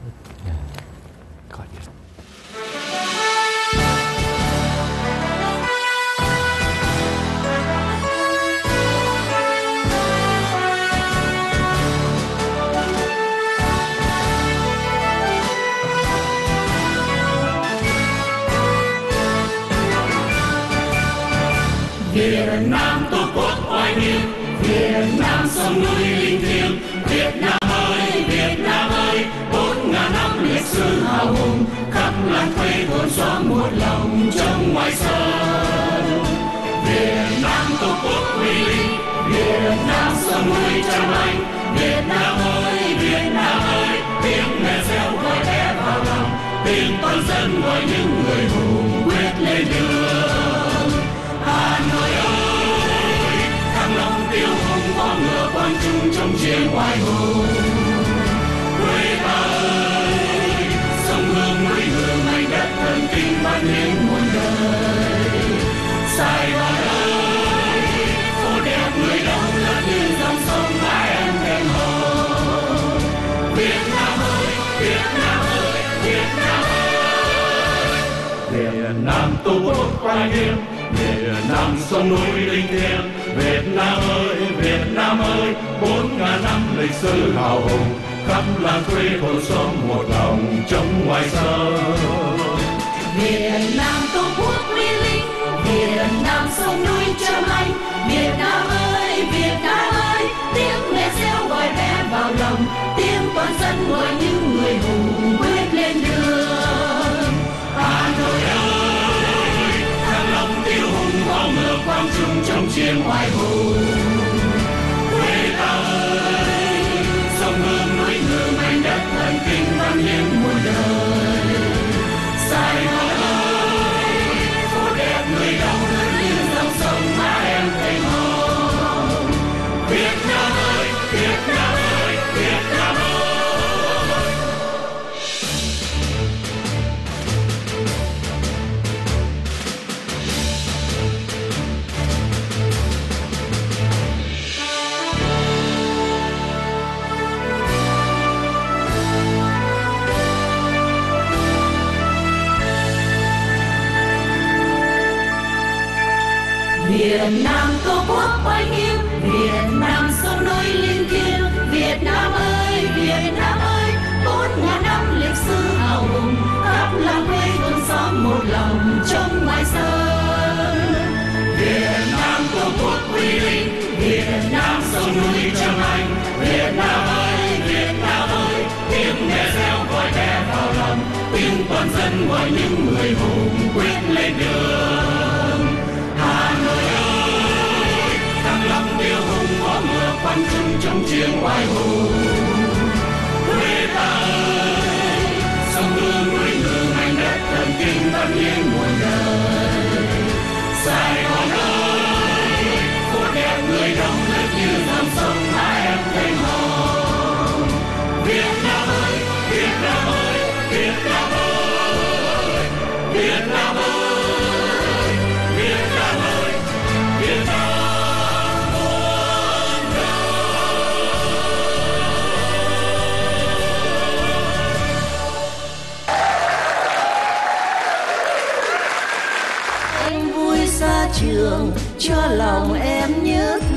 Việt Nam tổ quốc oai nghiêm, Việt Nam sông núi linh thiêng. Việt Nam ơi, 4.000 năm lịch sử hào hùng, khắp làng quê thôn xóm một lòng trong ngoài sân. Việt Nam tổ quốc uy linh, Việt Nam sông núi trong anh. Việt Nam ơi, tiếng mẹ reo gọi bé vào lòng, tiếng toàn dân gọi những người hùng quyết lên đường. Hà Nội ơi, Thăng Long tiêu hùng võ ngựa quang trung trong chiến oai hùng. Quê ta ơi, sông Hương núi Hương mảnh đất thần kinh văn hiến muôn đời. Sài Gòn ơi, phố đẹp người đông lớn như dòng sông mãi em thèm hồ. Việt Nam ơi, Việt Nam ơi, Việt Nam ơi, Việt Nam tổ quốc oai nghiêm, Việt Nam sông núi linh thiêng. Việt Nam ơi, 4.000 năm lịch sử hào hùng, khắp làng quê thôn xóm một lòng trong ngoài sân. Việt Nam tổ quốc uy linh, Việt Nam sông núi trong anh. Việt Nam ơi, tiếng mẹ reo gọi bé vào lòng, tiếng toàn dân gọi những người hùng quyết lên đường. Hà Nội ơi, Thăng Long tiêu hùng võ ngựa quang trung trong chiến oai hùng. Quê ta ơi, sông Hương núi Hương mảnh đất thần kinh văn hiến muôn đời. Sài Gòn ơi, phố đẹp người đông lớn như dòng sông mà em thấy mong. Việt Nam ơi, Việt Nam tổ quốc oai nghiêm, Việt Nam sông núi linh thiêng. Việt Nam ơi, Việt Nam ơi, 4.000 năm lịch sử hào hùng, khắp làng quê thôn xóm một lòng trong ngoài sân. Việt Nam tổ quốc uy linh, Việt Nam sông núi trong anh. Việt Nam ơi, Việt Nam ơi, tiếng mẹ reo gọi bé vào lòng, tiếng toàn dân gọi những người hùng quyết lên đường. Hà Nội ơi, Thăng Long điêu hùng có mưa quang trung trong chiến oai hùng. Huế ta ơi, sông Hương núi ngự mảnh đất thần kinh văn hiến muôn đời. Sài Gòn ơi, phố đẹp người đông lướt như dòng sông tha em thanh hồng. Việt Nam ơi, Việt Nam ơi, Việt Nam ơi, Việt Nam ơi, Việt Nam ơi, Việt Nam muôn đời. Anh vui xa trường cho lòng em nhớ